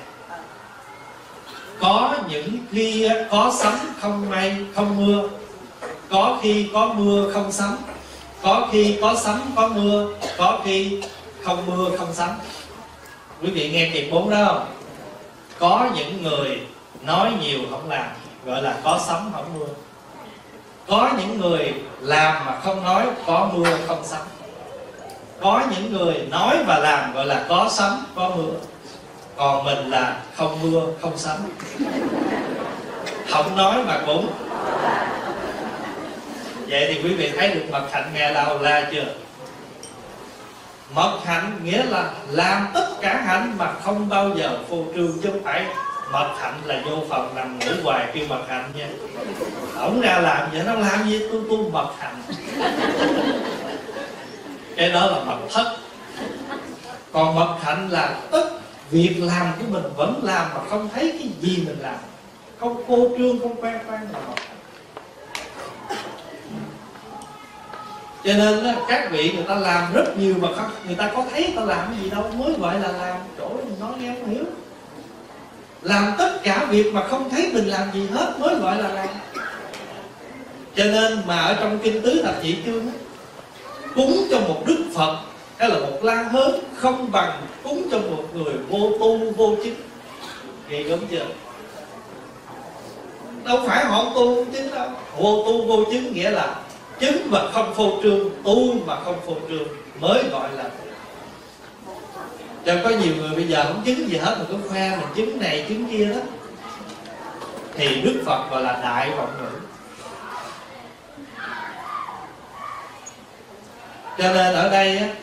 Có những khi có sấm không mây không mưa, có khi có mưa không sấm, có khi có sấm có mưa, có khi không mưa không sấm. Quý vị nghe kịp bốn đó không? Có những người nói nhiều không làm, gọi là có sấm không mưa. Có những người làm mà không nói, có mưa không sấm. Có những người nói và làm gọi là có sấm có mưa. Còn mình là không mưa không sấm, không nói mà cũng. Vậy thì quý vị thấy được mật hạnh Ngài La Hầu La chưa? Mật hạnh nghĩa là làm tất cả hạnh mà không bao giờ phô trương, chứ không phải mật hạnh là vô phòng nằm ngủ hoài kêu mật hạnh nha. Ổng ra làm vậy nó làm gì tu tu mật hạnh. Cái đó là mật thất. Còn mật hạnh là tất việc làm của mình vẫn làm mà không thấy cái gì mình làm, không phô trương, không khoe khoang là mật hạnh. Cho nên đó, các vị người ta làm rất nhiều mà không, người ta có thấy ta làm cái gì đâu mới gọi là làm. Chỗ mình nói nghe không hiểu. Làm tất cả việc mà không thấy mình làm gì hết mới gọi là làm. Cho nên mà ở trong Kinh Tứ Thập Nhị Chương đó, cúng cho một Đức Phật hay là một La Hớn không bằng cúng cho một người vô tu vô chứng. Nghe đúng chưa? Đâu phải họ tu vô chứng đâu. Vô tu vô chứng nghĩa là chứng mà không phô trương, tu mà không phô trương mới gọi là. Cho có nhiều người bây giờ không chứng gì hết mà cứ khoe mình chứng này chứng kia đó, thì Đức Phật gọi là đại vọng ngữ. Cho nên ở đây á,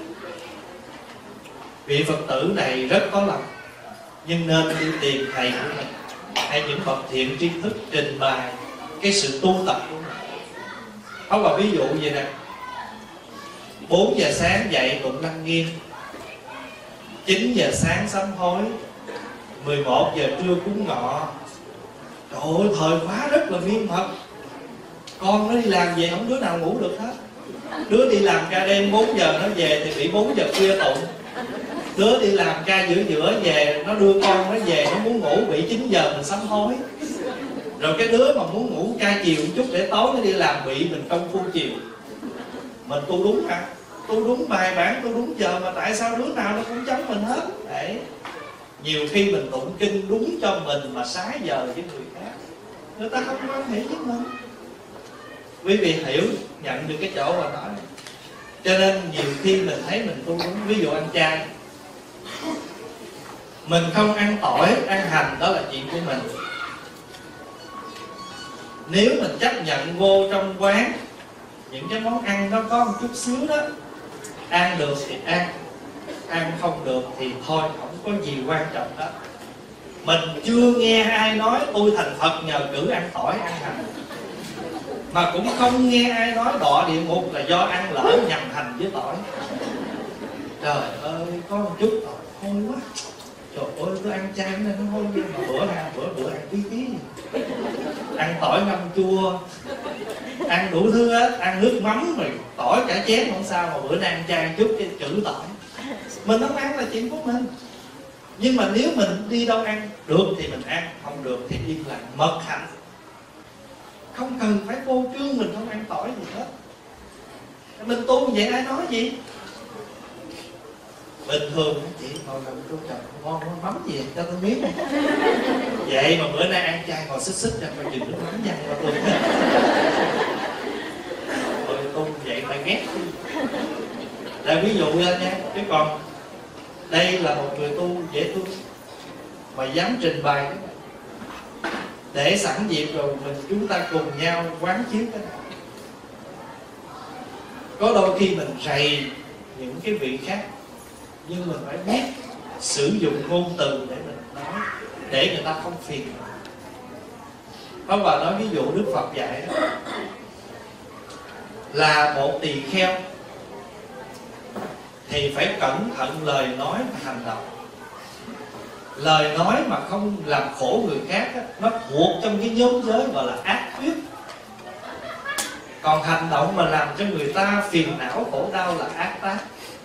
vị Phật tử này rất có lòng, nhưng nên đi tìm thầy của mình hay những bậc thiện tri thức trình bày cái sự tu tập của mình. Không là ví dụ vậy nè, bốn giờ sáng dậy tụng Lăng Nghiêm, chín giờ sáng sám hối, mười một giờ trưa cúng ngọ. Trời ơi, thời quá rất là viên mật. Con nó đi làm về không đứa nào ngủ được hết. Đứa đi làm ca đêm bốn giờ nó về thì bị bốn giờ khuya tụng. Đứa đi làm ca giữa giữa về, nó đưa con nó về, nó muốn ngủ bị chín giờ mình sám hối. Rồi cái đứa mà muốn ngủ ca chiều một chút để tối nó đi làm bị mình công phu chiều. Mình tu đúng hả? Tu đúng bài bản, tu đúng giờ mà tại sao đứa nào nó cũng chống mình hết. Đấy. Nhiều khi mình tụng kinh đúng cho mình mà trái giờ với người khác, người ta không quan hệ với mình. Quý vị hiểu, nhận được cái chỗ mà nói. Cho nên nhiều khi mình thấy mình tu đúng. Ví dụ ăn chay, mình không ăn tỏi, ăn hành đó là chuyện của mình. Nếu mình chấp nhận vô trong quán những cái món ăn nó có một chút xíu đó, ăn được thì ăn, ăn không được thì thôi, không có gì quan trọng đó. Mình chưa nghe ai nói tôi thành Phật nhờ cử ăn tỏi, ăn hành. Mà cũng không nghe ai nói đọa địa ngục là do ăn lỡ nhầm hành với tỏi. Trời ơi, có một chút tỏi hôi quá. Trời ơi, tôi ăn chay nên nó hôi. Mà bữa nào bữa bữa ăn tí tí, ăn tỏi ngâm chua, ăn đủ thứ hết, ăn nước mắm rồi tỏi cả chén không sao, mà bữa nay ăn chay chút cái chữ tỏi. Mình không ăn là chuyện của mình. Nhưng mà nếu mình đi đâu ăn được thì mình ăn, không được thì im lặng, mật hạnh. Không cần phải vô trương mình không ăn tỏi gì hết. Mình tu vậy ai nói gì? Bình thường chị ngồi làm tôi trời ngon ngon mắm gì cho tôi biết. Vậy mà bữa nay ăn chay ngồi xích xích ra coi chừng nước mắm văng qua tôi. Rồi tu vậy phải ghét. Là ví dụ ra nha, chứ còn đây là một người tu dễ tu mà dám trình bày. để sẵn dịp rồi mình chúng ta cùng nhau quán chiếu cái này. Có đôi khi mình rầy những cái vị khác, nhưng mình phải biết sử dụng ngôn từ để mình nói, để người ta không phiền. Có bà nói ví dụ Đức Phật dạy đó, là một tỳ kheo thì phải cẩn thận lời nói và hành động. Lời nói mà không làm khổ người khác đó, nó thuộc trong cái nhóm giới gọi là ác thuyết. Còn hành động mà làm cho người ta phiền não khổ đau là ác tác.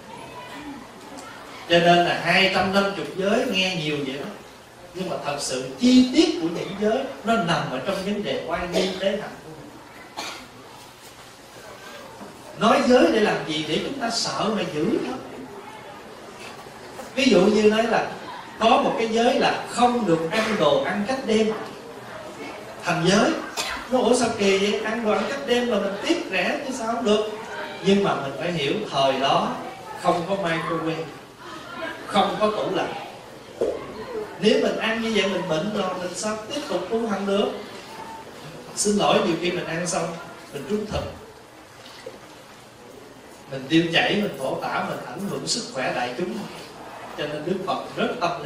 Cho nên là hai trăm năm mươi giới nghe nhiều vậy đó, nhưng mà thật sự chi tiết của những giới nó nằm ở trong vấn đề oai nghi tế hạnh. Nói giới để làm gì? Để chúng ta sợ mà giữ thôi. Ví dụ như nói là có một cái giới là không được ăn đồ ăn cách đêm, thành giới. Nó ủa sao kỳ vậy? Ăn đồ ăn cách đêm là mình tiếc rẻ chứ sao không được. Nhưng mà mình phải hiểu thời đó không có microwave, không có tủ lạnh. Nếu mình ăn như vậy mình bệnh rồi, mình sao tiếp tục tu hành được? Xin lỗi, nhiều khi mình ăn xong mình trúng thực, mình tiêu chảy, mình phổ tả, mình ảnh hưởng sức khỏe đại chúng. Cho nên Đức Phật rất tâm lý.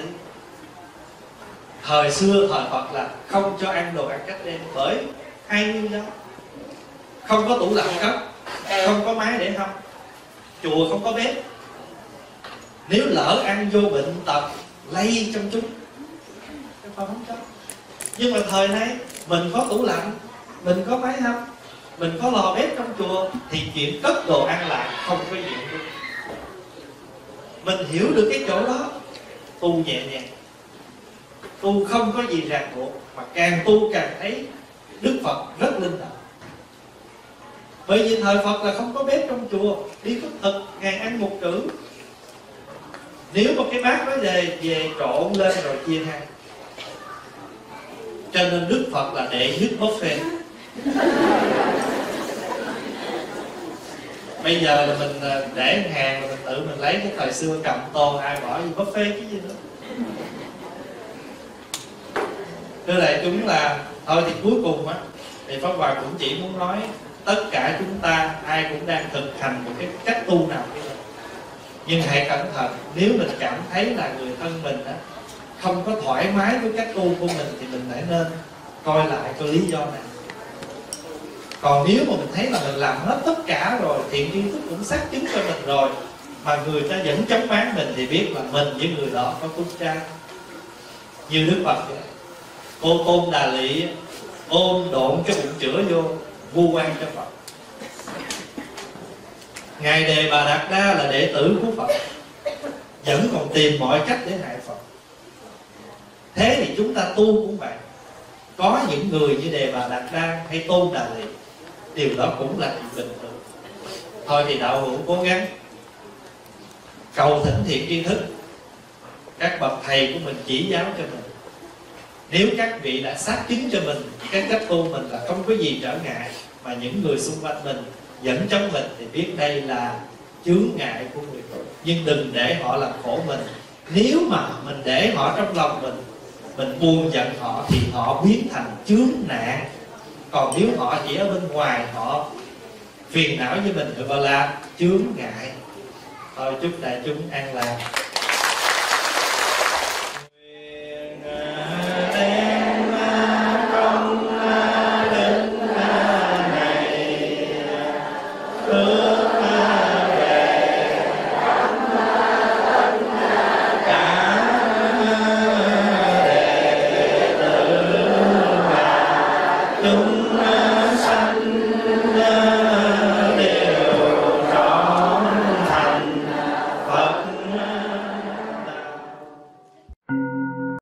Thời xưa thời Phật là không cho ăn đồ ăn cách đêm, bởi hai nguyên do: không có tủ lạnh cất, không có máy để hâm, chùa không có bếp. Nếu lỡ ăn vô bệnh tật lây trong chúng, cái Phật không cho. Nhưng mà thời nay mình có tủ lạnh, mình có máy hâm, mình có lò bếp trong chùa, thì chuyện cất đồ ăn lại không có chuyện luôn. Mình hiểu được cái chỗ đó, tu nhẹ nhàng, tu không có gì ràng buộc, mà càng tu càng thấy Đức Phật rất linh động. Bởi vì thời Phật là không có bếp trong chùa, đi khất thực ngày ăn một cữ. Nếu một cái bát nói đề về trộn lên rồi chia hai. Cho nên Đức Phật là đệ nhất buffet. Bây giờ là mình để hàng rồi mình tự mình lấy. Cái thời xưa cầm tô ai bỏ gì buffet cái gì nữa. Thưa đại chúng là thôi thì cuối cùng á, thì Pháp Hòa cũng chỉ muốn nói tất cả chúng ta ai cũng đang thực hành một cái cách tu nào kia. Nhưng hãy cẩn thận, nếu mình cảm thấy là người thân mình á không có thoải mái với cách tu của mình thì mình phải nên coi lại cái lý do này. Còn nếu mà mình thấy là mình làm hết tất cả rồi, thiện tri thức cũng xác chứng cho mình rồi, mà người ta vẫn chống máng mình, thì biết là mình với người đó có túc trai. Như Đức Phật vậy, Cô Tôn Đà Lị ôm độn cái bụng chữa vô vu oan cho Phật. Ngài Đề Bà Đạt Đa là đệ tử của Phật, vẫn còn tìm mọi cách để hại Phật. Thế thì chúng ta tu cũng vậy. Có những người như Đề Bà Đạt Đa hay Tôn Đà Lị, điều đó cũng là chuyện bình thường. Thôi thì đạo hữu cố gắng cầu thỉnh thiện tri thức, các bậc thầy của mình chỉ giáo cho mình. Nếu các vị đã xác chứng cho mình cái cách tu mình là không có gì trở ngại, mà những người xung quanh mình dẫn chống mình, thì biết đây là chướng ngại của người tu. Nhưng đừng để họ làm khổ mình. Nếu mà mình để họ trong lòng mình, mình buồn giận họ, thì họ biến thành chướng nạn. Còn nếu họ chỉ ở bên ngoài họ phiền não với mình, thì gọi là chướng ngại. Thôi chúc đại chúng an lạc.